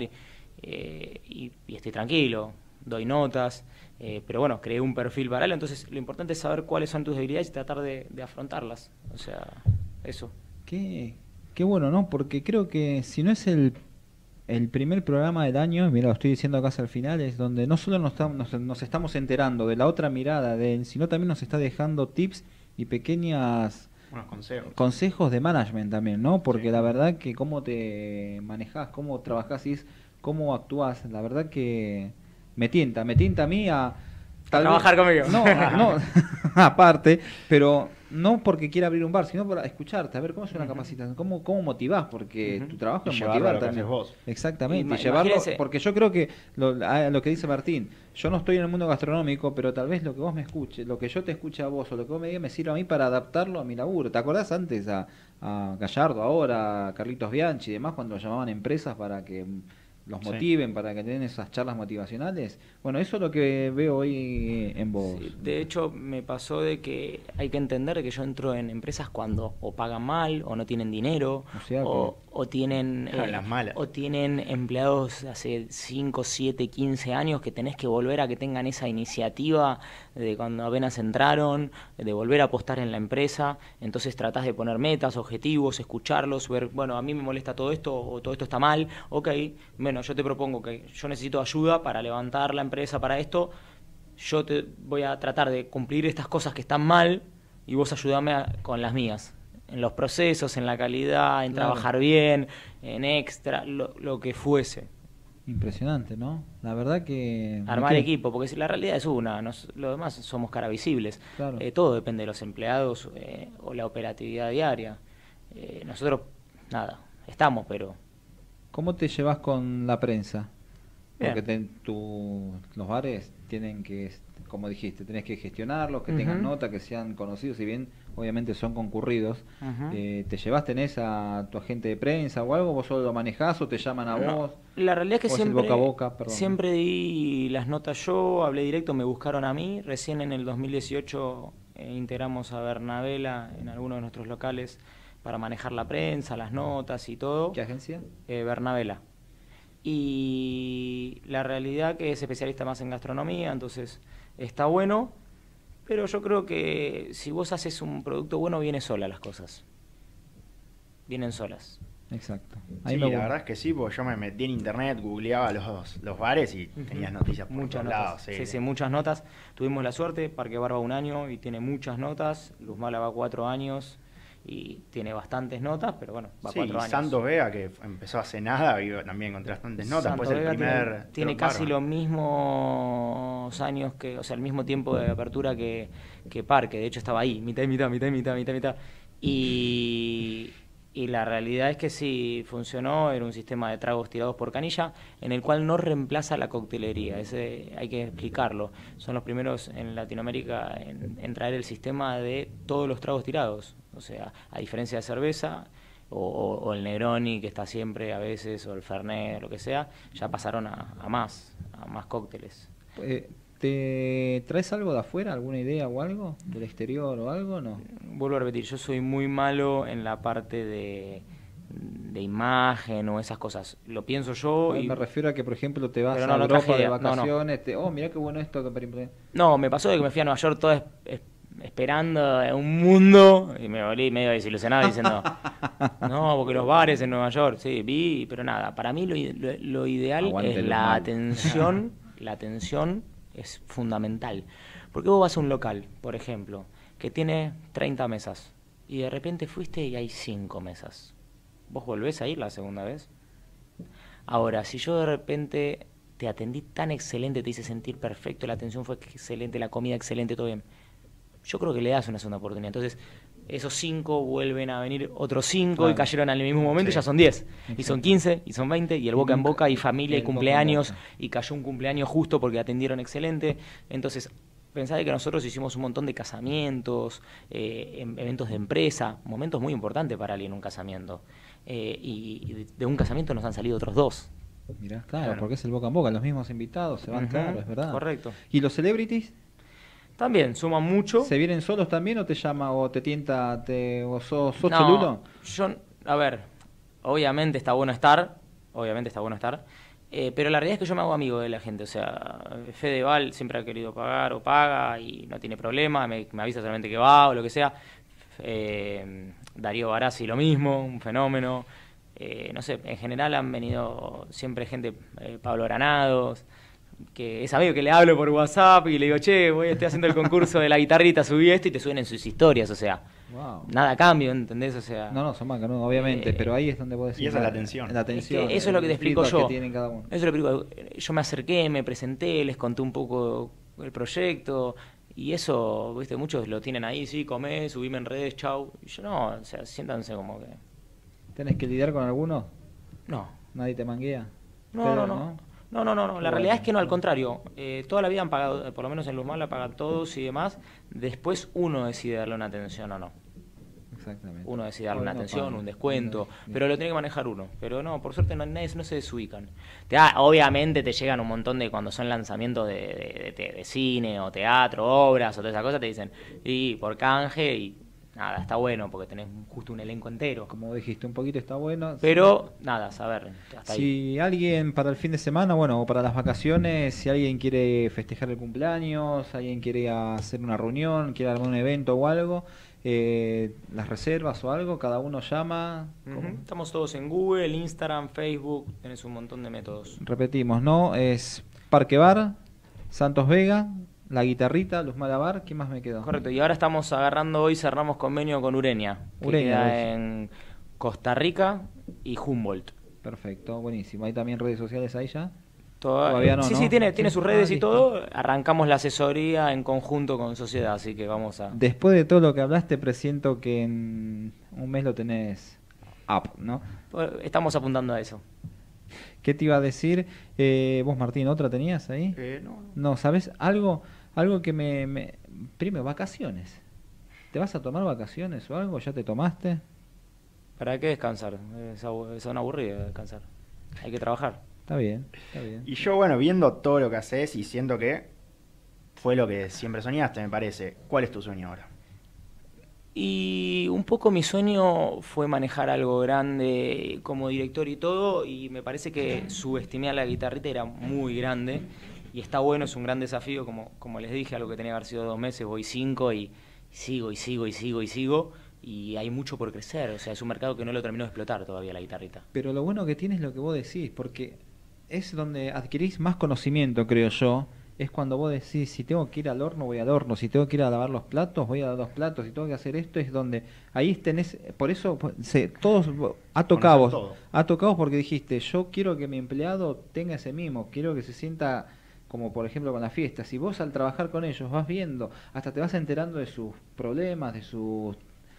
eh, y, y estoy tranquilo, doy notas. Eh, pero bueno, creé un perfil para él, entonces lo importante es saber cuáles son tus debilidades y tratar de, de afrontarlas. O sea, eso. Qué, qué bueno, ¿no? Porque creo que si no es el, el primer programa del año, mira, lo estoy diciendo acá hacia el final, es donde no solo nos, estamos, nos, nos estamos enterando de la otra mirada de él, sino también nos está dejando tips y pequeñas... Unos consejos. Consejos de management también, ¿no? Porque sí. La verdad que cómo te manejás, cómo trabajás y cómo actuás, la verdad que... Me tienta, me tienta a mí a... Tal trabajar vez, conmigo. No, no, aparte, pero no porque quiera abrir un bar, sino para escucharte, a ver cómo es una uh-huh. capacitación, cómo, cómo motivás, porque uh-huh. tu trabajo es motivar también. Vos. Exactamente, y llevarlo, porque yo creo que lo, lo que dice Martín, yo no estoy en el mundo gastronómico, pero tal vez lo que vos me escuches, lo que yo te escuche a vos o lo que vos me digas me sirva a mí para adaptarlo a mi laburo. ¿Te acordás antes a, a Gallardo, ahora a Carlitos Bianchi y demás, cuando llamaban empresas para que... los motiven, sí. para que tengan esas charlas motivacionales? Bueno, eso es lo que veo hoy en vos. Sí, de hecho, me pasó de que hay que entender que yo entro en empresas cuando o pagan mal, o no tienen dinero, o, sea o, que... o tienen eh, las malas. o tienen empleados hace cinco, siete, quince años que tenés que volver a que tengan esa iniciativa de cuando apenas entraron, de volver a apostar en la empresa. Entonces tratás de poner metas, objetivos, escucharlos, ver, bueno, a mí me molesta todo esto, o todo esto está mal, ok, bueno, yo te propongo que yo necesito ayuda para levantar la empresa para esto, yo te voy a tratar de cumplir estas cosas que están mal y vos ayudame a, con las mías, en los procesos, en la calidad, en claro. trabajar bien, en extra, lo, lo que fuese. Impresionante, ¿no? La verdad que... Armar ¿qué? Equipo, porque si la realidad es una, nos, lo demás somos cara visibles. Claro. Eh, todo depende de los empleados eh, o la operatividad diaria. Eh, nosotros, nada, estamos, pero... ¿Cómo te llevas con la prensa? Bien. Porque te, tu, los bares tienen que, como dijiste, tenés que gestionarlos, que uh-huh. tengan nota, que sean conocidos, si bien obviamente son concurridos. Uh-huh. eh, ¿Te llevas, tenés a tu agente de prensa o algo? ¿Vos solo lo manejás o te llaman a no, vos? La realidad es que siempre, boca a boca, perdón. siempre di las notas yo, hablé directo, me buscaron a mí. Recién en el dos mil dieciocho eh, integramos a Bernabela en algunos de nuestros locales para manejar la prensa, las notas y todo. ¿Qué agencia? Eh, Bernabela. Y la realidad que es especialista más en gastronomía, entonces está bueno, pero yo creo que si vos haces un producto bueno, viene sola las cosas. Vienen solas. Exacto. Ahí sí, la verdad es que sí, porque yo me metí en internet, googleaba los, los bares y uh-huh. tenías noticias por muchas todos notas. lados. Sí. sí, sí, muchas notas. Tuvimos la suerte, Parque Bar va un año y tiene muchas notas, Luz Mala va cuatro años. Y tiene bastantes notas, pero bueno, va sí, cuatro años. Santos Vega, que empezó hace nada, y también encontré bastantes notas. Santos pues Vega el primer tiene, tiene casi los mismos años, que, o sea, el mismo tiempo de apertura que, que Parque. De hecho, estaba ahí, mitad y mitad, mitad y mitad, mitad y mitad. Y, Y la realidad es que sí funcionó, era un sistema de tragos tirados por canilla, en el cual no reemplaza la coctelería, ese hay que explicarlo. Son los primeros en Latinoamérica en, en traer el sistema de todos los tragos tirados. O sea, a diferencia de cerveza, o, o, o el Negroni, que está siempre a veces, o el Fernet, lo que sea, ya pasaron a, a más, a más cócteles. Eh, ¿Te traes algo de afuera, alguna idea o algo? ¿Del exterior o algo? No. Vuelvo a repetir, yo soy muy malo en la parte de, de imagen o esas cosas. Lo pienso yo. Bueno, y... me refiero a que, por ejemplo, te vas Pero no, a no Europa traje de idea. vacaciones, No, no. Te... oh, mirá qué bueno esto que per- No, me pasó de que me fui a Nueva York todo es- es- esperando un mundo y me volví medio desilusionado diciendo, no, porque los bares en Nueva York, sí, vi, pero nada. Para mí lo, i- lo, lo ideal Aguante es los la mal. atención, la atención es fundamental. Porque vos vas a un local, por ejemplo, que tiene treinta mesas y de repente fuiste y hay cinco mesas. ¿Vos volvés a ir la segunda vez? Ahora, si yo de repente te atendí tan excelente, te hice sentir perfecto, la atención fue excelente, la comida excelente, todo bien, yo creo que le das una segunda oportunidad. Entonces, esos cinco vuelven a venir otros cinco Claro. y cayeron al mismo momento Sí. y ya son diez. Y Exacto. son quince, y son veinte, y el Y boca en nunca- boca, y familia, y y el boca en cumpleaños, boca. y cayó un cumpleaños justo porque atendieron excelente. Entonces, pensá de que nosotros hicimos un montón de casamientos, eh, em- eventos de empresa, momentos muy importantes para alguien un casamiento. Eh, y, y de- de un casamiento nos han salido otros dos. Mirá, claro, Claro. porque es el boca en boca, los mismos invitados se van, Ujú, claro, es verdad. correcto. ¿Y los celebrities? También suman mucho. ¿Se vienen solos también o te llama o te tienta, te, o sos, sos No, cholulo? yo, a ver, obviamente está bueno estar, obviamente está bueno estar, eh, pero la realidad es que yo me hago amigo de la gente, o sea, Fedeval siempre ha querido pagar o paga y no tiene problema, me, me avisa solamente que va o lo que sea. Eh, Darío Barassi lo mismo, un fenómeno. Eh, no sé, en general han venido siempre gente, eh, Pablo Granados, que es amigo que le hablo por WhatsApp y le digo, che, voy, estoy haciendo el concurso de la guitarrita, subí esto y te suben en sus historias, o sea, Wow. nada a cambio, ¿entendés? O sea, No, no, son mancas, no, obviamente, Eh, pero ahí es donde vos decís. y esa es la atención. La es atención. que eso es lo que te el explico feedback yo. que tienen cada uno. Eso es lo que explico. Yo me acerqué, me presenté, les conté un poco el proyecto y eso, viste, muchos lo tienen ahí, sí, comé, subíme en redes, chau. Y yo no, o sea, siéntanse como que... ¿Tenés que lidiar con alguno? No. ¿Nadie te manguea? No, Pero, no, no. No, no, no, no. La Bueno. realidad es que no, al contrario. Eh, toda la vida han pagado, por lo menos en Luz Mal la pagan todos y demás. Después uno decide darle una atención o no. Exactamente. Uno decide darle Bueno, una atención, paga. un descuento, Bien. pero lo tiene que manejar uno. Pero no, por suerte no, nadie, no se desubican. Te da- obviamente te llegan un montón de, cuando son lanzamientos de, de- de- de cine o teatro, obras o toda esa cosa, te dicen, y por canje, y nada, está bueno porque tenés justo un elenco entero. Como dijiste, un poquito está bueno. Pero, nada, saber, hasta ahí. Si alguien para el fin de semana, bueno, o para las vacaciones, si alguien quiere festejar el cumpleaños, alguien quiere hacer una reunión, quiere armar un evento o algo, eh, las reservas o algo, cada uno llama. Ujú. ¿cómo? Estamos todos en Google, Instagram, Facebook, tenés un montón de métodos. Repetimos, ¿no? Es Parque Bar, Santos Vega, La Guitarrita, Luz Malabar, ¿qué más me quedó? Correcto, y ahora estamos agarrando, hoy cerramos convenio con Ureña, que Ureña, queda vos. en Costa Rica y Humboldt. Perfecto, buenísimo. ¿Hay también redes sociales ahí ya? Toda- Todavía no, sí, ¿no? sí, tiene, tiene Sí. sus Ah, redes y listo. todo. Arrancamos la asesoría en conjunto con Sociedad, así que vamos a... Después de todo lo que hablaste, presiento que en un mes lo tenés up, ¿no? Estamos apuntando a eso. ¿Qué te iba a decir? Eh, vos, Martín, ¿otra tenías ahí? Eh, no. No, ¿sabes? Algo, algo que me, me... Primero, vacaciones. ¿Te vas a tomar vacaciones o algo? ¿Ya te tomaste? ¿Para qué descansar? Es, abu- es una aburrida descansar. Hay que trabajar. Está bien, está bien. Y yo, bueno, viendo todo lo que haces y siento que fue lo que siempre soñaste, me parece. ¿Cuál es tu sueño ahora? Y un poco mi sueño fue manejar algo grande como director y todo, y me parece que subestimé a la guitarrita, era muy grande, y está bueno, es un gran desafío, como, como les dije, algo que tenía que haber sido dos meses, voy cinco, y sigo, y sigo, y sigo, y sigo, y hay mucho por crecer, o sea, es un mercado que no lo terminó de explotar todavía la guitarrita. Pero lo bueno que tiene es lo que vos decís, porque es donde adquirís más conocimiento, creo yo. Es cuando vos decís, si tengo que ir al horno, voy al horno. Si tengo que ir a lavar los platos, voy a lavar los platos. Si tengo que hacer esto, es donde... Ahí tenés... Por eso, pues, se, todos... Ha tocado vos. todo. Ha tocado porque dijiste, yo quiero que mi empleado tenga ese mimo. Quiero que se sienta... Como por ejemplo con la fiesta. Si vos al trabajar con ellos vas viendo, hasta te vas enterando de sus problemas, de sus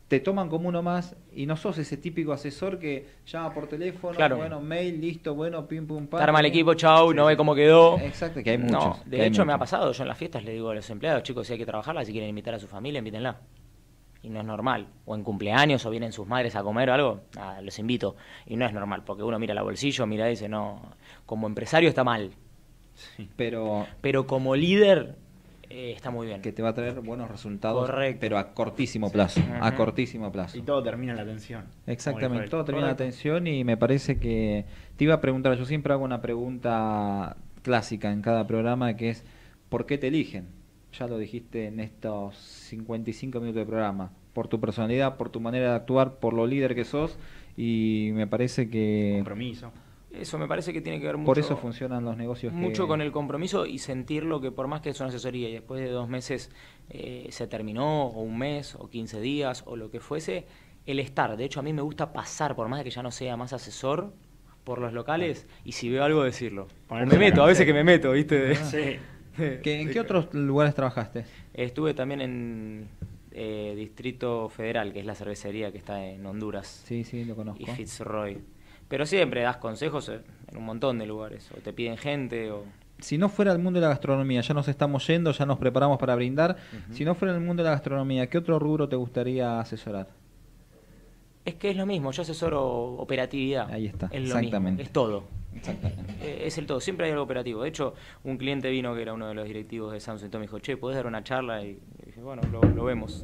te toman como uno más y no sos ese típico asesor que llama por teléfono, Claro. bueno, mail, listo, bueno, pim, pum, pam. Te arma el equipo, chau, no ve cómo quedó. Exacto, que hay No, muchos. de que hay hecho me ha muchos. pasado, yo en las fiestas le digo a los empleados, chicos, si hay que trabajarla, si quieren invitar a su familia, invítenla. Y no es normal. O en cumpleaños, o vienen sus madres a comer o algo, ah, los invito. Y no es normal, porque uno mira la bolsillo, mira y dice, no, como empresario está mal. Pero, Pero como líder eh, está muy bien. que te va a traer buenos resultados, Correcto. pero a cortísimo plazo, a Ujú. cortísimo plazo. Y todo termina en la atención. Exactamente, todo termina en Correcto. atención y me parece que te iba a preguntar, yo siempre hago una pregunta clásica en cada programa que es ¿por qué te eligen? Ya lo dijiste en estos cincuenta y cinco minutos de programa, por tu personalidad, por tu manera de actuar, por lo líder que sos y me parece que Compromiso. Eso me parece que tiene que ver mucho, por eso funcionan los negocios que- mucho con el compromiso y sentirlo que por más que es una asesoría y después de dos meses eh, se terminó, o un mes, o quince días, o lo que fuese, el estar. De hecho, a mí me gusta pasar, por más de que ya no sea más asesor, por los locales y si veo algo decirlo. O Ponerse me la meto, a veces camiseta. que me meto, ¿viste? Sí. ¿Qué- ¿En qué otros lugares trabajaste? Estuve también en eh, Distrito Federal, que es la cervecería que está en Honduras. Sí, sí, lo conozco. Y Fitzroy. Pero siempre das consejos eh, en un montón de lugares. O te piden gente o... Si no fuera el mundo de la gastronomía, ya nos estamos yendo, ya nos preparamos para brindar. Ujú. Si no fuera el mundo de la gastronomía, ¿qué otro rubro te gustaría asesorar? Es que es lo mismo, yo asesoro operatividad. Ahí está, Es lo exactamente. mismo, es todo. Exactamente. Eh, Es el todo, siempre hay algo operativo. De hecho, un cliente vino que era uno de los directivos de Samsung y me dijo, che, ¿podés dar una charla? Y dije, bueno, lo, lo vemos.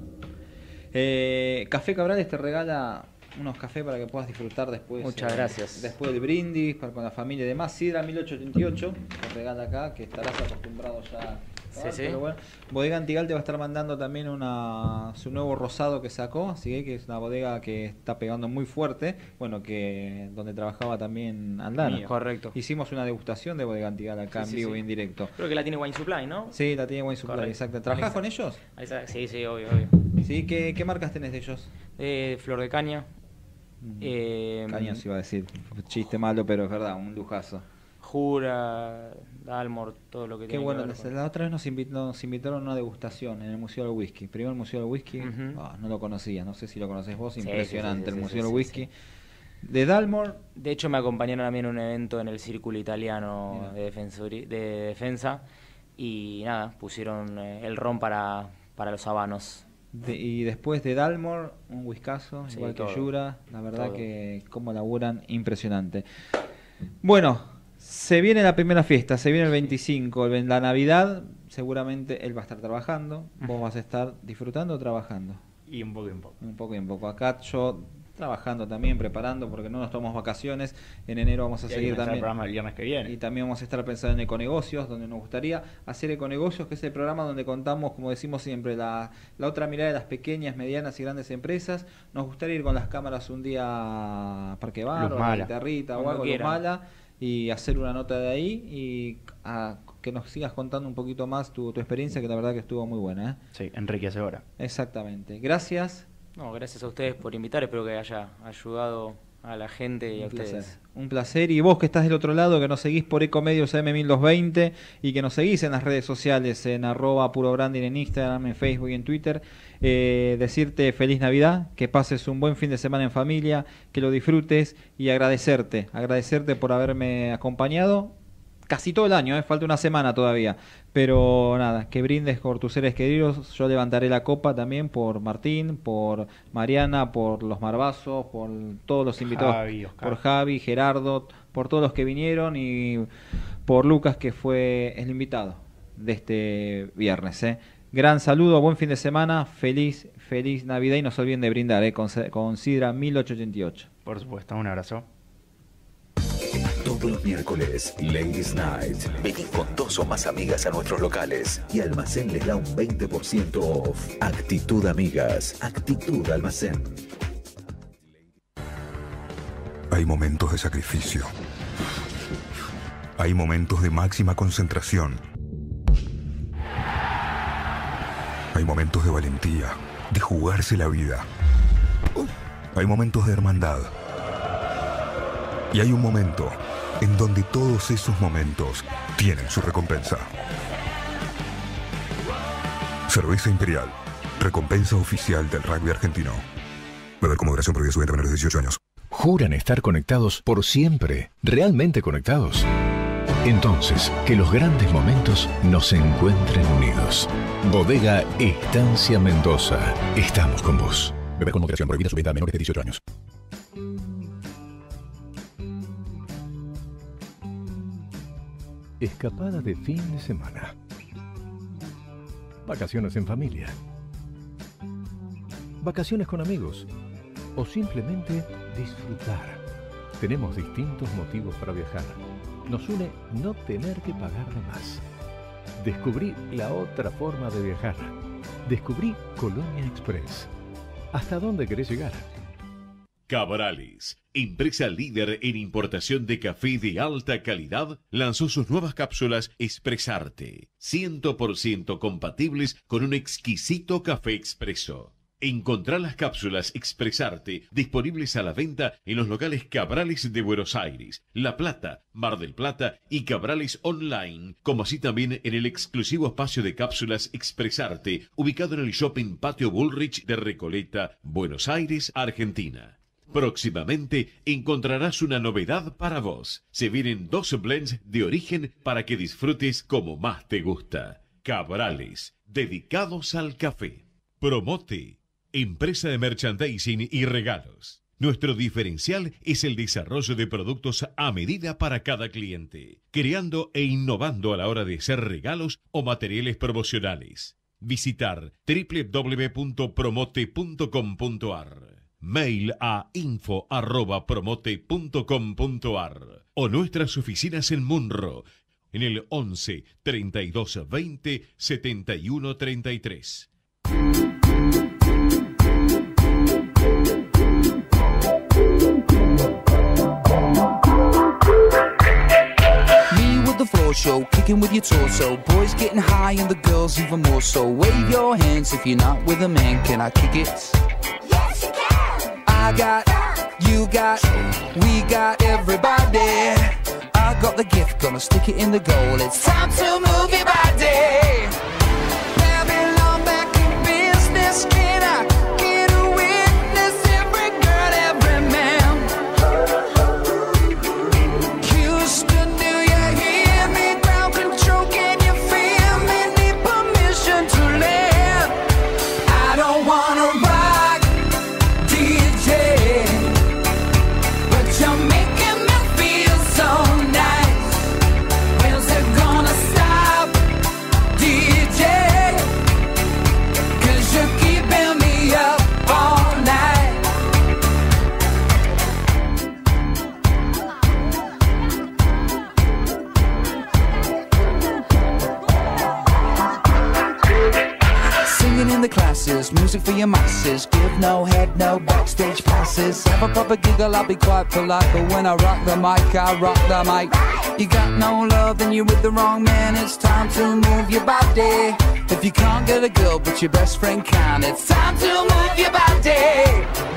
Eh, Café Cabrales te regala unos cafés para que puedas disfrutar después. Muchas eh, gracias. Después del brindis, para, con la familia y demás. Sidra mil ochocientos ochenta y ocho te regala acá, que estarás acostumbrado ya. Sí, sí. Pero bueno, Bodega Antigal te va a estar mandando también una su nuevo rosado que sacó, así que, que es una bodega que está pegando muy fuerte, bueno, que donde trabajaba también Aldana. Mío. Correcto. Hicimos una degustación de Bodega Antigal acá Sí, en sí, vivo sí. y en directo. Creo que la tiene Wine Supply, ¿no? Sí, la tiene Wine Supply, Correcto. exacto. ¿Trabajás Alexa. con ellos? Alexa, Sí, sí, obvio, obvio. Sí, ¿qué, qué marcas tenés de ellos? Eh, Flor de Caña. Eh, Cañas iba a decir, chiste malo, pero es verdad, un lujazo. Jura, Dalmor, todo lo que Qué tiene bueno, que ver la, con- la otra vez nos, invit- nos invitaron a una degustación en el Museo del Whisky. Primero el Museo del Whisky, Ujú. ah, no lo conocía, no sé si lo conocés vos, Sí, impresionante sí, sí, sí, el sí, Museo sí, del sí, Whisky. De Dalmor, De hecho, me acompañaron a mí en un evento en el Círculo Italiano Mira. de, defensori- de defensa y nada, pusieron eh, el ron para, para los habanos. de- y después de Dalmor, un whiskazo, Sí, igual todo, que Jura, la verdad todo. que como laburan, impresionante. Bueno, se viene la primera fiesta, se viene el veinticinco, el- la Navidad, seguramente él va a estar trabajando, vos vas a estar disfrutando o trabajando. Y un poco y un poco. Un poco y un poco. Acá yo trabajando también, preparando, porque no nos tomamos vacaciones. En enero vamos a Y hay que seguir empezar también. el programa el viernes que viene. Y también vamos a estar pensando en Econegocios, donde nos gustaría hacer Econegocios, que es el programa donde contamos, como decimos siempre, la, la otra mirada de las pequeñas, medianas y grandes empresas. Nos gustaría ir con las cámaras un día a Parque Bar, Luz o a la Mala. Guitarrita o Cuando algo, Luz quieran. Mala, y hacer una nota de ahí y a- que nos sigas contando un poquito más tu, tu experiencia, que la verdad que estuvo muy buena. ¿eh? Sí, enriquecedora. Exactamente. Gracias. No, gracias a ustedes por invitar, espero que haya ayudado a la gente y a Un placer. ustedes. Un placer. Y vos que estás del otro lado, que nos seguís por Ecomedios A M mil doscientos veinte y que nos seguís en las redes sociales, en arroba puro branding en Instagram, en Facebook y en Twitter, eh, decirte feliz Navidad, que pases un buen fin de semana en familia, que lo disfrutes y agradecerte, agradecerte por haberme acompañado casi todo el año, ¿eh? Falta una semana todavía, pero nada, que brindes por tus seres queridos. Yo levantaré la copa también por Martín, por Mariana, por los Marbazos, por todos los invitados, Javi, Oscar. por Javi, Gerardo, por todos los que vinieron y por Lucas, que fue el invitado de este viernes. ¿eh? Gran saludo, buen fin de semana, feliz, feliz Navidad y no se olviden de brindar ¿eh? con, con Sidra mil ochocientos ochenta y ocho. Por supuesto, un abrazo. Todos los miércoles, Ladies Night. Vení con dos o más amigas a nuestros locales y Almacén les da un veinte por ciento off. Actitud Amigas, Actitud Almacén. Hay momentos de sacrificio. Hay momentos de máxima concentración. Hay momentos de valentía, de jugarse la vida. Hay momentos de hermandad. Y hay un momento en donde todos esos momentos tienen su recompensa. Cerveza Imperial, recompensa oficial del rugby argentino. Beber con moderación, prohibida su venta a menores de dieciocho años. ¿Juran estar conectados por siempre? ¿Realmente conectados? Entonces, que los grandes momentos nos encuentren unidos. Bodega Estancia Mendoza. Estamos con vos. Beber con moderación, prohibida su venta a menores de dieciocho años. Escapada de fin de semana. Vacaciones en familia. Vacaciones con amigos. O simplemente disfrutar. Tenemos distintos motivos para viajar. Nos une no tener que pagar de más. Descubrí la otra forma de viajar. Descubrí Colonia Express. ¿Hasta dónde querés llegar? Cabrales, empresa líder en importación de café de alta calidad, lanzó sus nuevas cápsulas Expresarte, cien por ciento compatibles con un exquisito café expreso. Encontrá las cápsulas Expresarte disponibles a la venta en los locales Cabrales de Buenos Aires, La Plata, Mar del Plata y Cabrales Online, como así también en el exclusivo espacio de cápsulas Expresarte, ubicado en el Shopping Patio Bullrich de Recoleta, Buenos Aires, Argentina. Próximamente encontrarás una novedad para vos. Se vienen dos blends de origen para que disfrutes como más te gusta. Cabrales, dedicados al café. Promote, empresa de merchandising y regalos. Nuestro diferencial es el desarrollo de productos a medida para cada cliente, creando e innovando a la hora de hacer regalos o materiales promocionales. Visitar doble u doble u doble u punto promote punto com punto a r. Mail a info arroba promote punto com punto a r o nuestras oficinas en Munro, en el once, treinta y dos, veinte, setenta y uno, treinta y tres. Show, kicking with your torso. Boys getting high and the girls even more so. Wave your hands if you're not with a man. Can I kick it? Yes, you can. I got, you got, we got everybody. I got the gift, gonna stick it in the goal. It's time to move your body. Babylon back in business. Can I get a witness? Every girl, every man. Houston, do you hear me? Ground control, can you feel me? Need permission to land. I don't wanna rock, D J, but you're making me feel so nice. When's it gonna stop, D J? Cause you're keeping me up all night. Singing in the classes, music for your masses. Give no head, no backstage passes. Have a proper giggle, I'll be quite polite. But when I rock the mic, I rock the mic. You got no love, then you're with the wrong man. It's time to move your body. If you can't get a girl, but your best friend can, it's time to move your body.